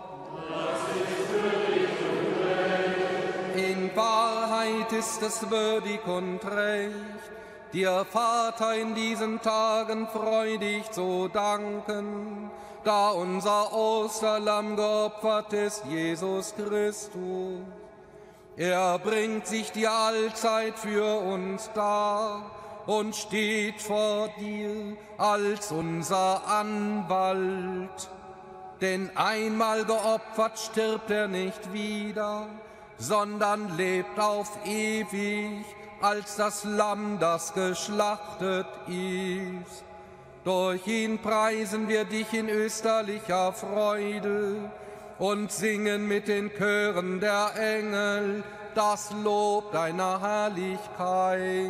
In Wahrheit ist es würdig und recht, dir, Vater, in diesen Tagen freudig zu danken, da unser Osterlamm geopfert ist, Jesus Christus. Er bringt sich dir allzeit für uns dar und steht vor dir als unser Anwalt. Denn einmal geopfert stirbt er nicht wieder, sondern lebt auf ewig als das Lamm, das geschlachtet ist. Durch ihn preisen wir dich in österlicher Freude und singen mit den Chören der Engel das Lob deiner Herrlichkeit.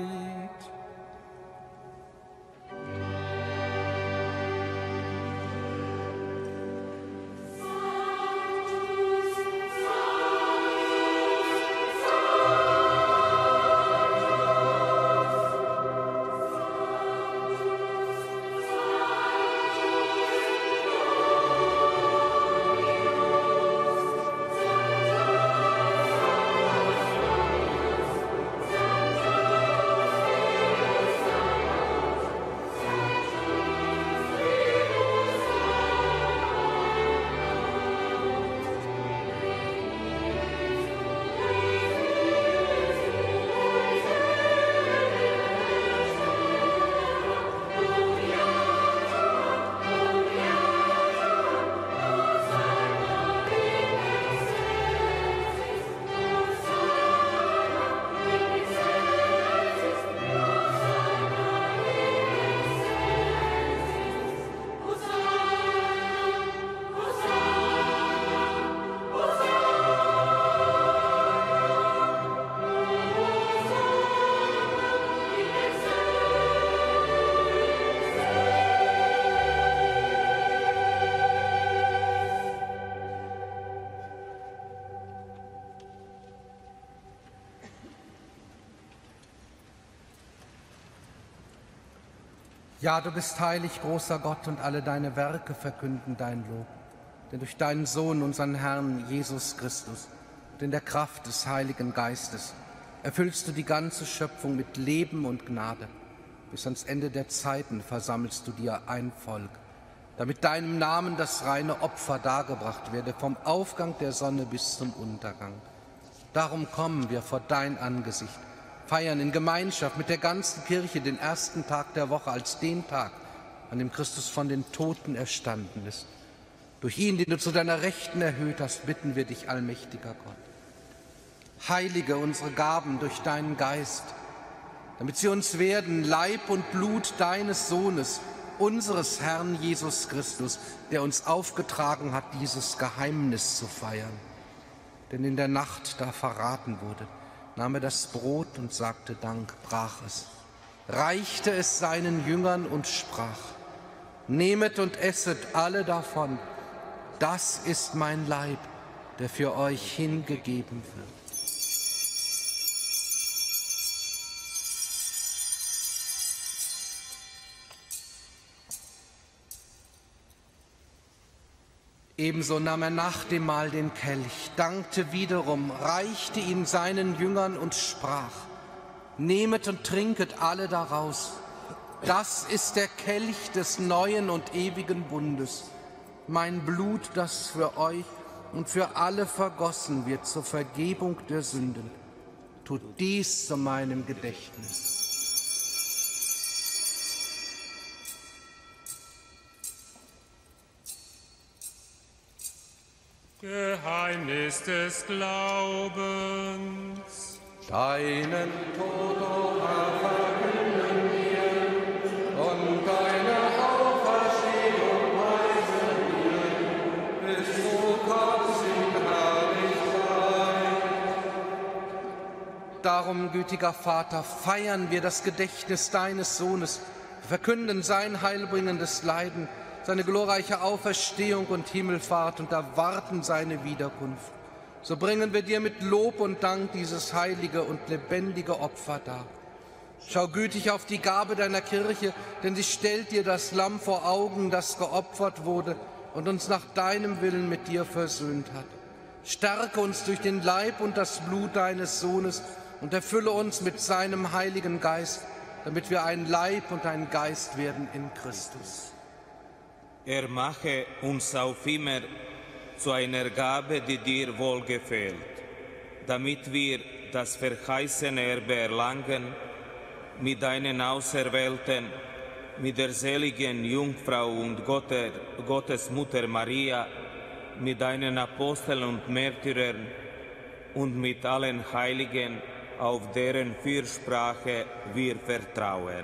Ja, du bist heilig, großer Gott, und alle deine Werke verkünden dein Lob. Denn durch deinen Sohn, unseren Herrn Jesus Christus, und in der Kraft des Heiligen Geistes erfüllst du die ganze Schöpfung mit Leben und Gnade. Bis ans Ende der Zeiten versammelst du dir ein Volk, damit deinem Namen das reine Opfer dargebracht werde, vom Aufgang der Sonne bis zum Untergang. Darum kommen wir vor dein Angesicht, feiern in Gemeinschaft mit der ganzen Kirche den ersten Tag der Woche als den Tag, an dem Christus von den Toten erstanden ist. Durch ihn, den du zu deiner Rechten erhöht hast, bitten wir dich, allmächtiger Gott. Heilige unsere Gaben durch deinen Geist, damit sie uns werden Leib und Blut deines Sohnes, unseres Herrn Jesus Christus, der uns aufgetragen hat, dieses Geheimnis zu feiern. Denn in der Nacht, da verraten wurde, nahm er das Brot und sagte Dank, brach es, reichte es seinen Jüngern und sprach: Nehmet und esset alle davon, das ist mein Leib, der für euch hingegeben wird. Ebenso nahm er nach dem Mahl den Kelch, dankte wiederum, reichte ihn seinen Jüngern und sprach: Nehmet und trinket alle daraus. Das ist der Kelch des neuen und ewigen Bundes, mein Blut, das für euch und für alle vergossen wird zur Vergebung der Sünden. Tut dies zu meinem Gedächtnis. Geheimnis des Glaubens. Deinen Tod, o Herr, verkünden wir, und deine Auferstehung preisen wir, bis du kommst in Herrlichkeit. Darum, gütiger Vater, feiern wir das Gedächtnis deines Sohnes, verkünden sein heilbringendes Leiden, seine glorreiche Auferstehung und Himmelfahrt und erwarten seine Wiederkunft. So bringen wir dir mit Lob und Dank dieses heilige und lebendige Opfer dar. Schau gütig auf die Gabe deiner Kirche, denn sie stellt dir das Lamm vor Augen, das geopfert wurde und uns nach deinem Willen mit dir versöhnt hat. Stärke uns durch den Leib und das Blut deines Sohnes und erfülle uns mit seinem Heiligen Geist, damit wir ein Leib und ein Geist werden in Christus. Er mache uns auf immer zu einer Gabe, die dir wohlgefällt, damit wir das verheißene Erbe erlangen, mit deinen Auserwählten, mit der seligen Jungfrau und Gottes Mutter Maria, mit deinen Aposteln und Märtyrern und mit allen Heiligen, auf deren Fürsprache wir vertrauen.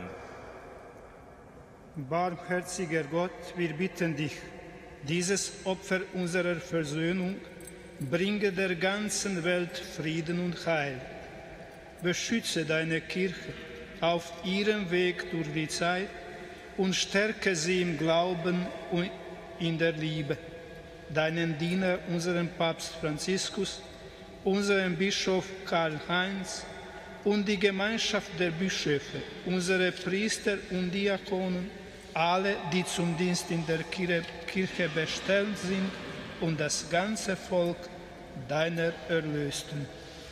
Barmherziger Gott, wir bitten dich, dieses Opfer unserer Versöhnung bringe der ganzen Welt Frieden und Heil. Beschütze deine Kirche auf ihrem Weg durch die Zeit und stärke sie im Glauben und in der Liebe. Deinen Diener, unseren Papst Franziskus, unseren Bischof Karl-Heinz und die Gemeinschaft der Bischöfe, unsere Priester und Diakonen, alle, die zum Dienst in der Kirche bestellt sind, und das ganze Volk deiner Erlösten.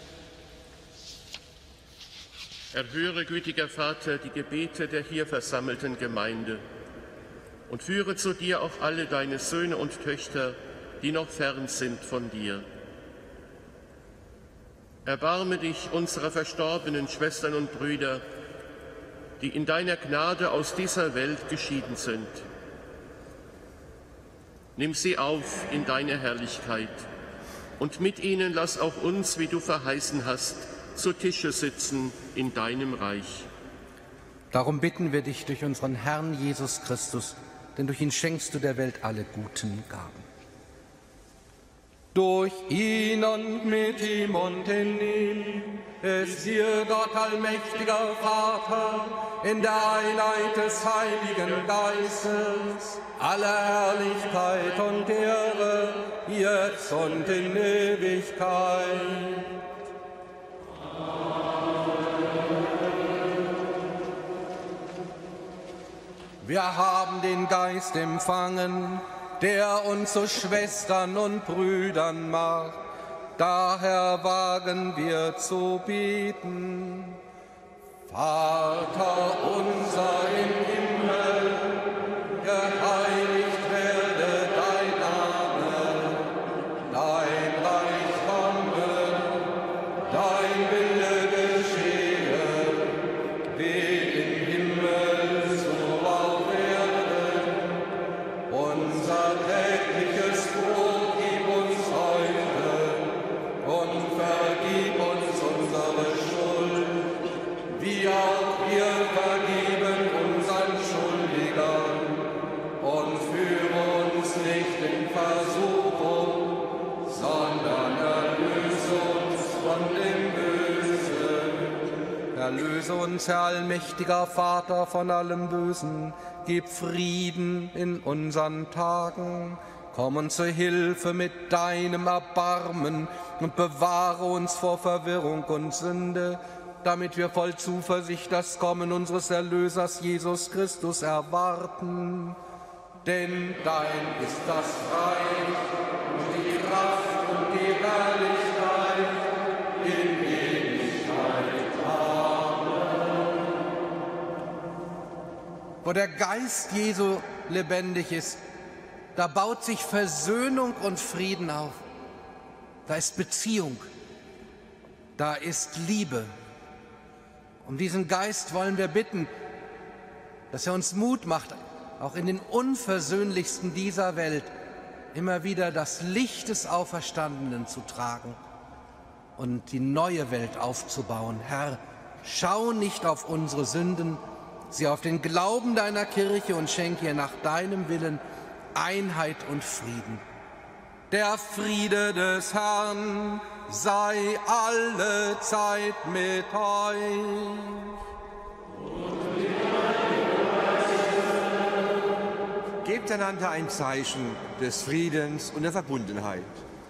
Erhöre, gütiger Vater, die Gebete der hier versammelten Gemeinde und führe zu dir auch alle deine Söhne und Töchter, die noch fern sind von dir. Erbarme dich unserer verstorbenen Schwestern und Brüder, die in deiner Gnade aus dieser Welt geschieden sind. Nimm sie auf in deine Herrlichkeit und mit ihnen lass auch uns, wie du verheißen hast, zu Tische sitzen in deinem Reich. Darum bitten wir dich durch unseren Herrn Jesus Christus, denn durch ihn schenkst du der Welt alle guten Gaben. Durch ihn und mit ihm und in ihm ist dir Gott allmächtiger Vater, in der Einheit des Heiligen Geistes, alle Herrlichkeit und Ehre, jetzt und in Ewigkeit. Wir haben den Geist empfangen, der uns zu Schwestern und Brüdern macht. Daher wagen wir zu beten. Vater unser im Himmel, geheiligt werde dein Name, dein Reich komme, dein Wille geschehe, wie im Himmel so auf Erden. Unser tägliches Brot gib uns heute und vergib uns unsere Schuld, wie auch wir vergeben unseren Schuldigern. Und führe uns nicht in Versuchung, sondern erlöse uns von dem Bösen. Erlöse uns, Herr allmächtiger Vater, von allem Bösen. Gib Frieden in unseren Tagen. Komm uns zur Hilfe mit deinem Erbarmen und bewahre uns vor Verwirrung und Sünde, damit wir voll Zuversicht das Kommen unseres Erlösers Jesus Christus erwarten. Denn dein ist das Reich und die Kraft und die Herrlichkeit in Ewigkeit. Amen. Wo der Geist Jesu lebendig ist, da baut sich Versöhnung und Frieden auf. Da ist Beziehung, da ist Liebe. Um diesen Geist wollen wir bitten, dass er uns Mut macht, auch in den unversöhnlichsten dieser Welt immer wieder das Licht des Auferstandenen zu tragen und die neue Welt aufzubauen. Herr, schau nicht auf unsere Sünden, sieh auf den Glauben deiner Kirche und schenke ihr nach deinem Willen Einheit und Frieden. Der Friede des Herrn sei alle Zeit mit euch. Gebt einander ein Zeichen des Friedens und der Verbundenheit.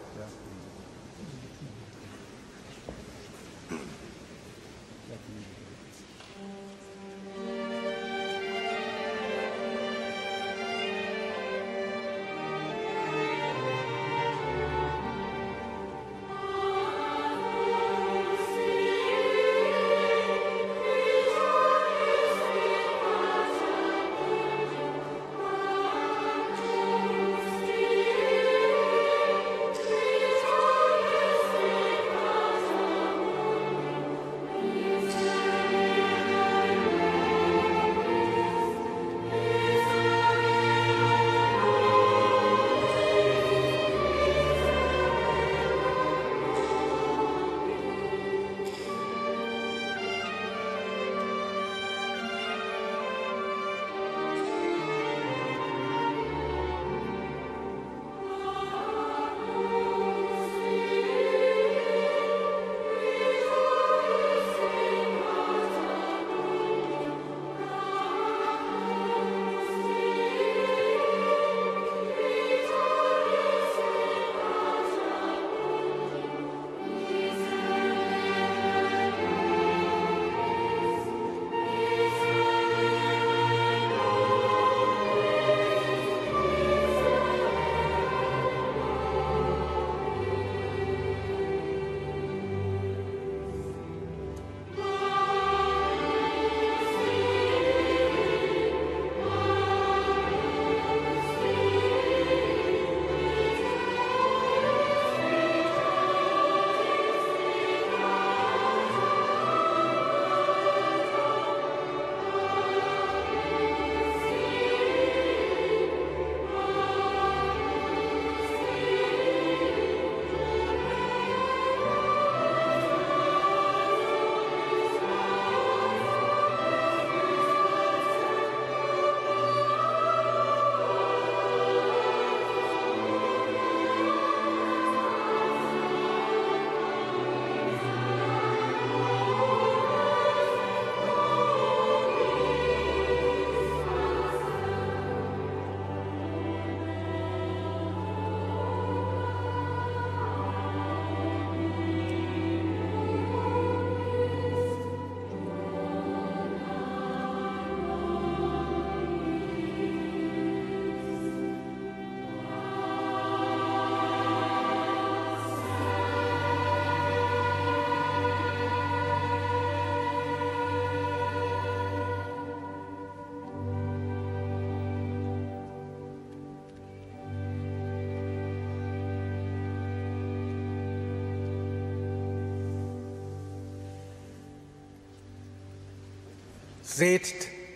Seht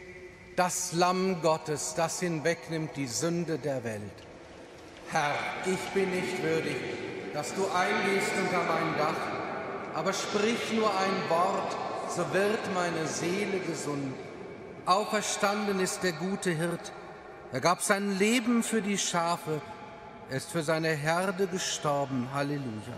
das Lamm Gottes, das hinwegnimmt die Sünde der Welt. Herr, ich bin nicht würdig, dass du eingehst unter mein Dach, aber sprich nur ein Wort, so wird meine Seele gesund. Auferstanden ist der gute Hirt. Er gab sein Leben für die Schafe. Er ist für seine Herde gestorben. Halleluja.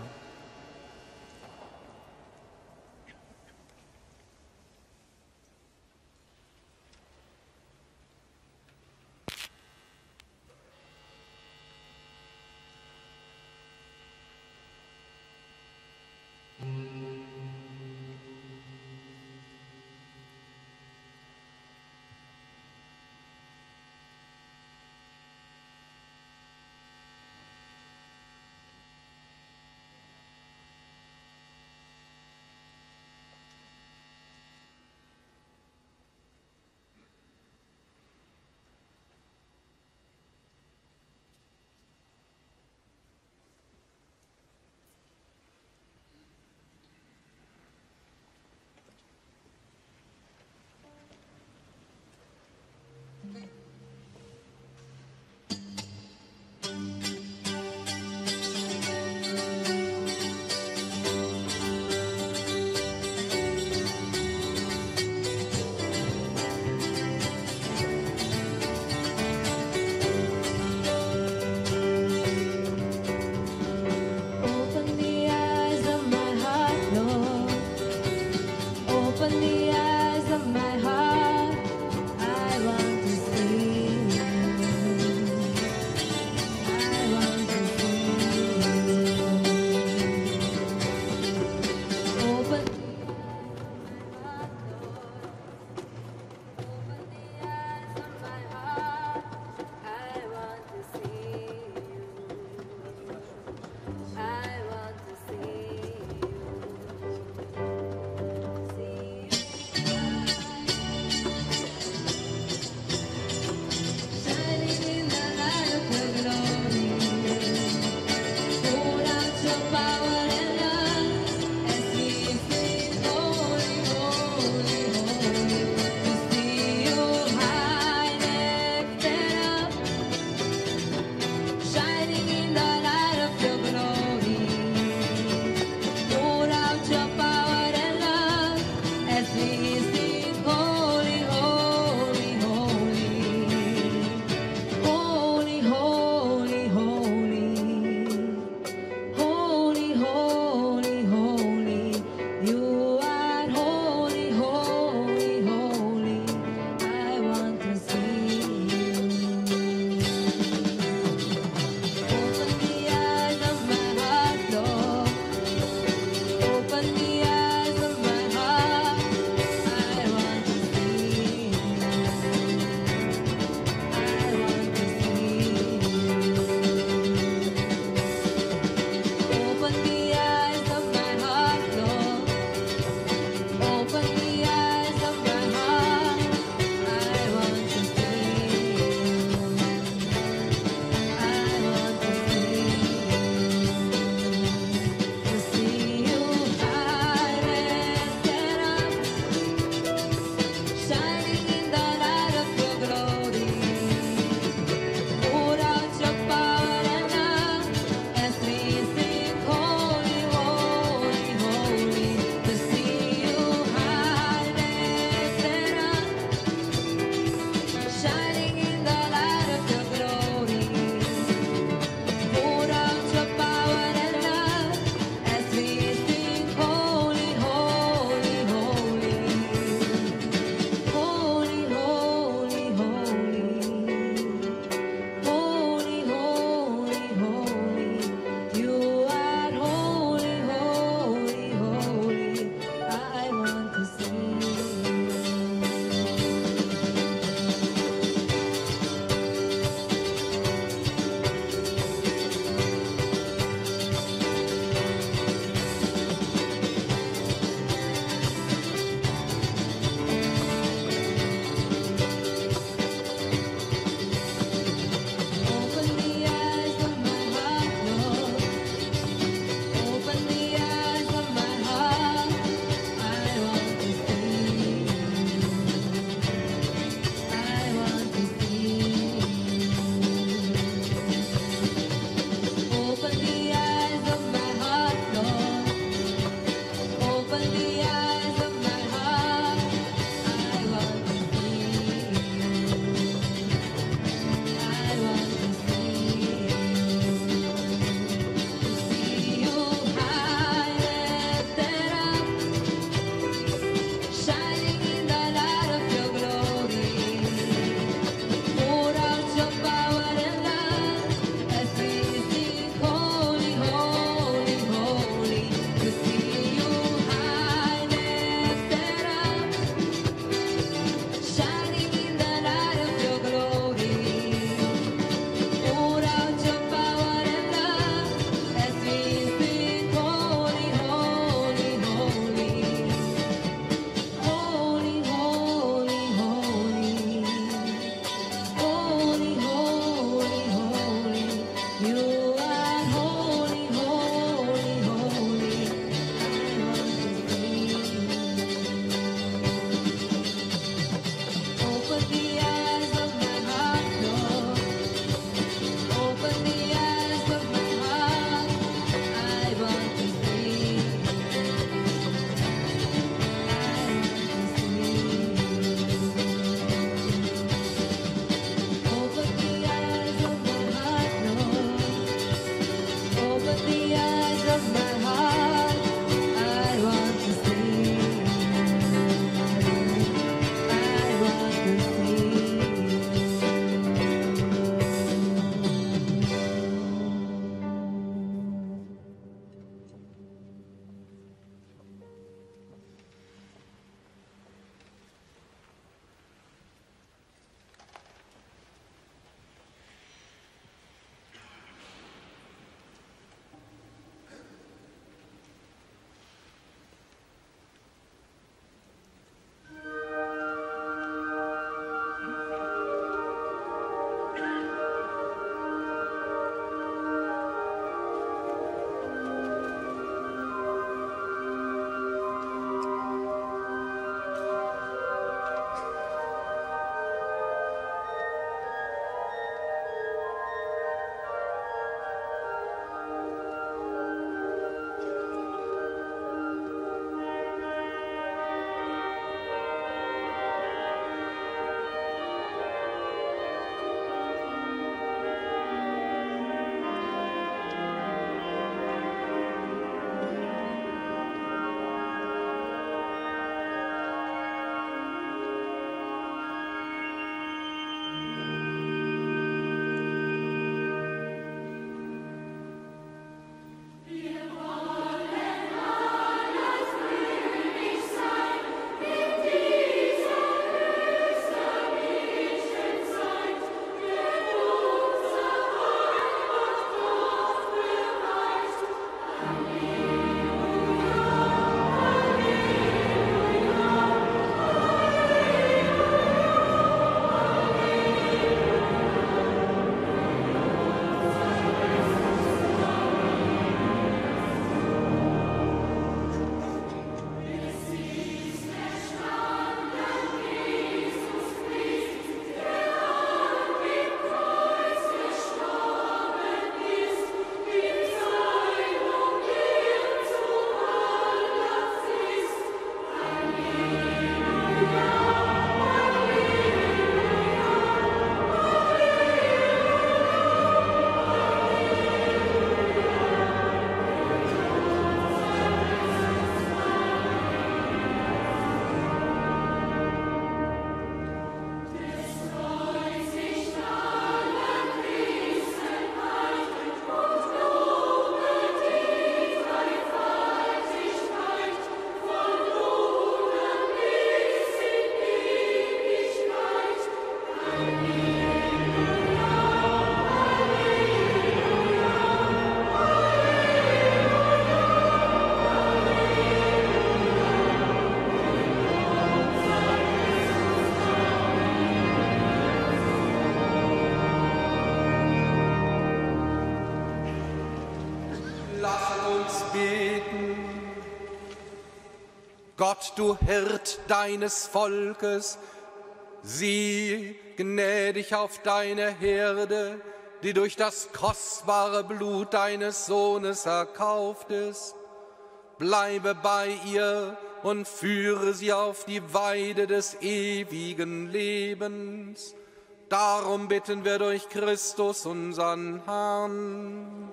Gott, du Hirt deines Volkes, sieh gnädig auf deine Herde, die durch das kostbare Blut deines Sohnes erkauft ist. Bleibe bei ihr und führe sie auf die Weide des ewigen Lebens. Darum bitten wir durch Christus, unseren Herrn.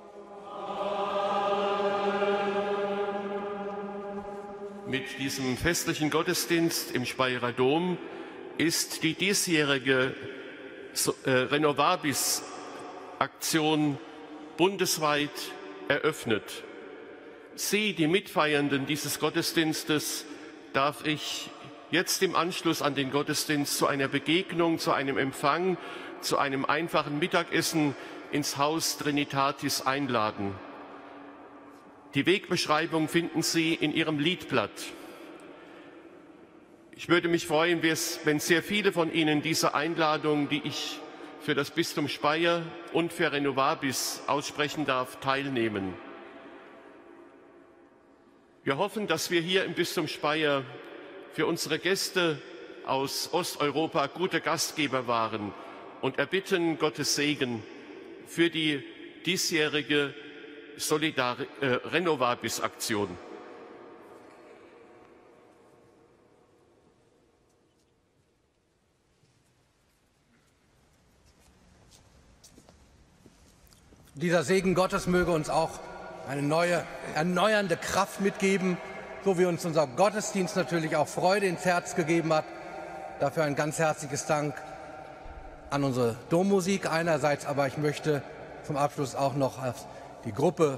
Mit diesem festlichen Gottesdienst im Speyerer Dom ist die diesjährige Renovabis-Aktion bundesweit eröffnet. Sie, die Mitfeiernden dieses Gottesdienstes, darf ich jetzt im Anschluss an den Gottesdienst zu einer Begegnung, zu einem Empfang, zu einem einfachen Mittagessen ins Haus Trinitatis einladen. Die Wegbeschreibung finden Sie in Ihrem Liedblatt. Ich würde mich freuen, wenn sehr viele von Ihnen diese Einladung, die ich für das Bistum Speyer und für Renovabis aussprechen darf, teilnehmen. Wir hoffen, dass wir hier im Bistum Speyer für unsere Gäste aus Osteuropa gute Gastgeber waren und erbitten Gottes Segen für die diesjährige Renovabis-Aktion. Dieser Segen Gottes möge uns auch eine neue, erneuernde Kraft mitgeben, so wie uns unser Gottesdienst natürlich auch Freude ins Herz gegeben hat. Dafür ein ganz herzliches Dank an unsere Dommusik einerseits, aber ich möchte zum Abschluss auch noch auf die Gruppe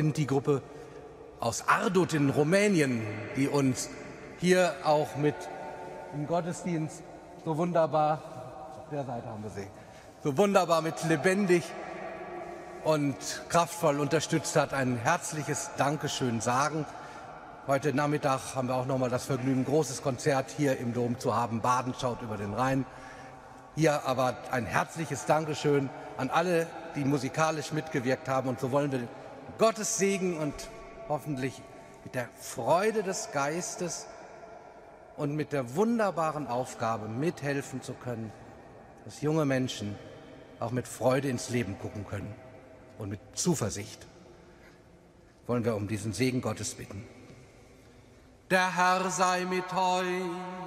aus Ardut in Rumänien, die uns hier auch mit im Gottesdienst so wunderbar, auf der Seite haben wir sie, so wunderbar mit lebendig und kraftvoll unterstützt hat, ein herzliches Dankeschön sagen. Heute Nachmittag haben wir auch noch mal das Vergnügen, ein großes Konzert hier im Dom zu haben. Baden schaut über den Rhein. Hier aber ein herzliches Dankeschön an alle, die musikalisch mitgewirkt haben. Und so wollen wir Gottes Segen und hoffentlich mit der Freude des Geistes und mit der wunderbaren Aufgabe mithelfen zu können, dass junge Menschen auch mit Freude ins Leben gucken können und mit Zuversicht. Wollen wir um diesen Segen Gottes bitten. Der Herr sei mit euch.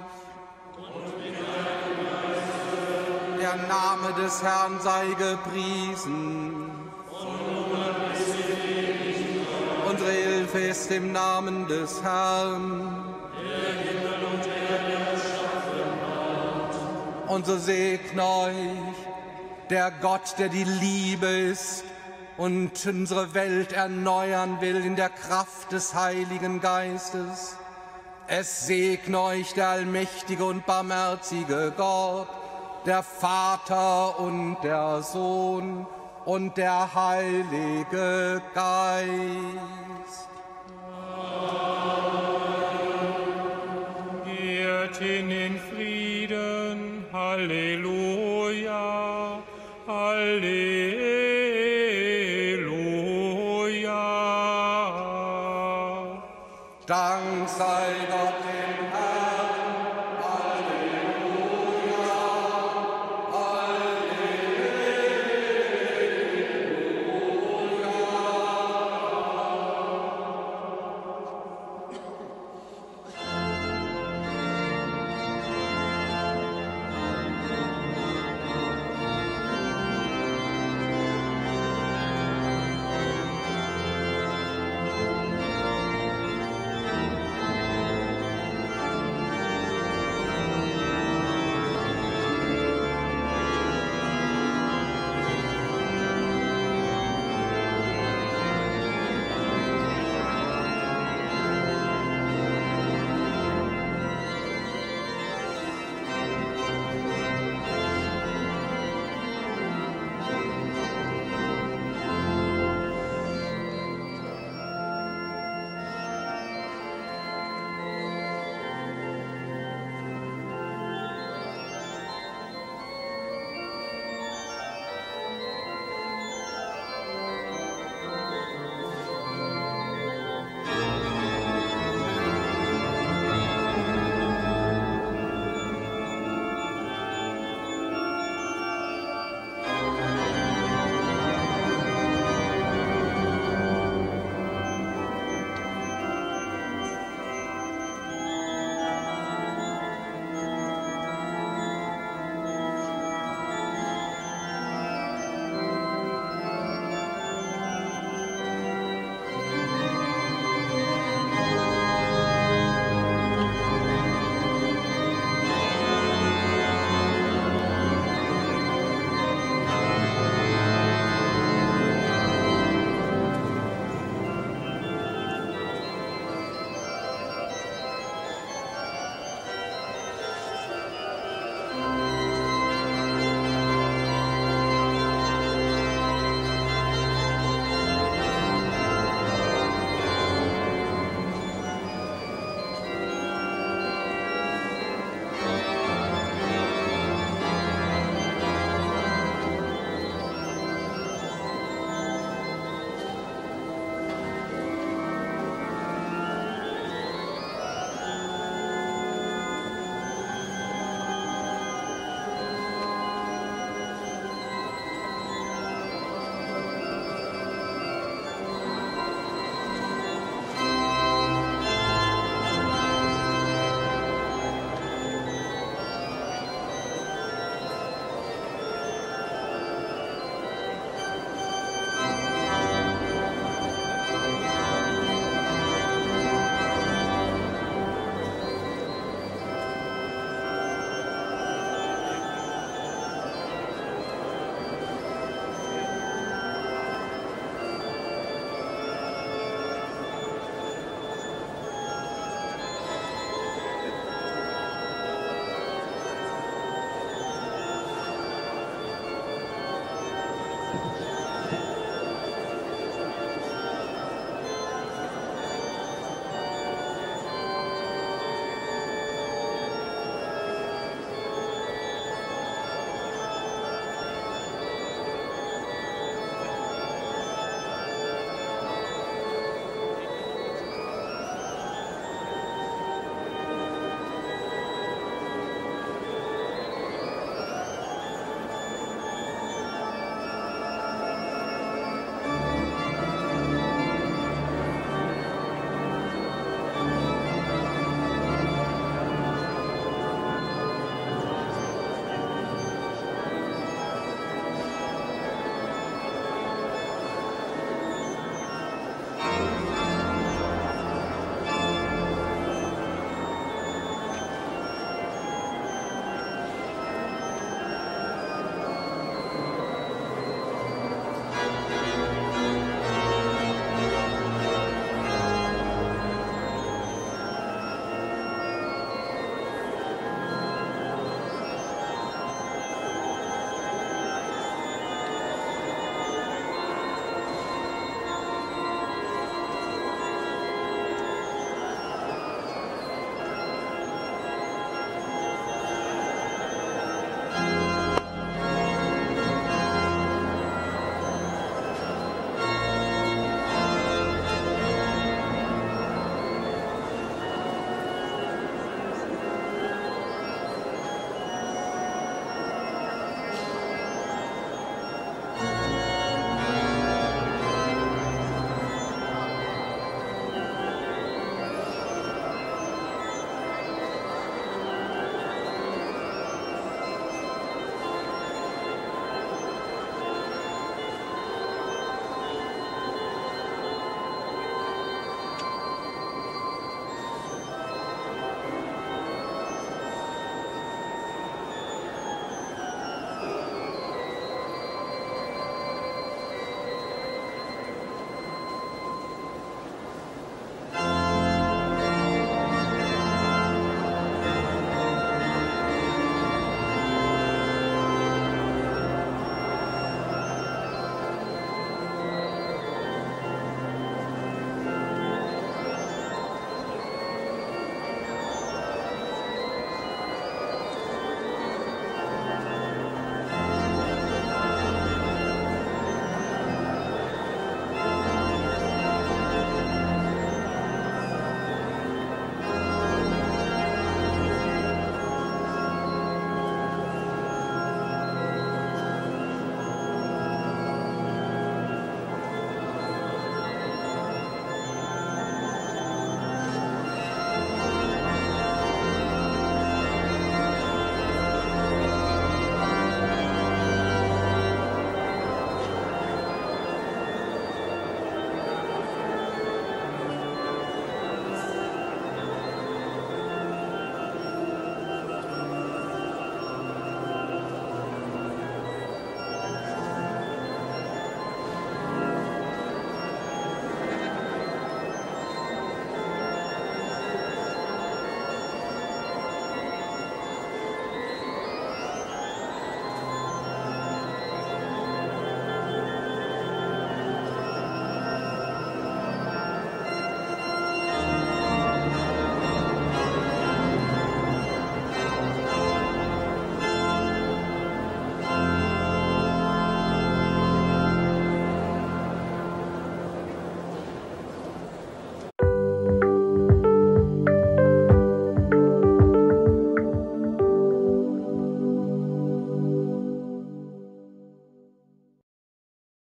Der Name des Herrn sei gepriesen. Unsere Hilfe ist im Namen des Herrn. Und so segne euch der Gott, der die Liebe ist und unsere Welt erneuern will in der Kraft des Heiligen Geistes. Es segne euch der allmächtige und barmherzige Gott, der Vater und der Sohn und der Heilige Geist. Geht in den Frieden, Halleluja, Halleluja. Dank sei Gott.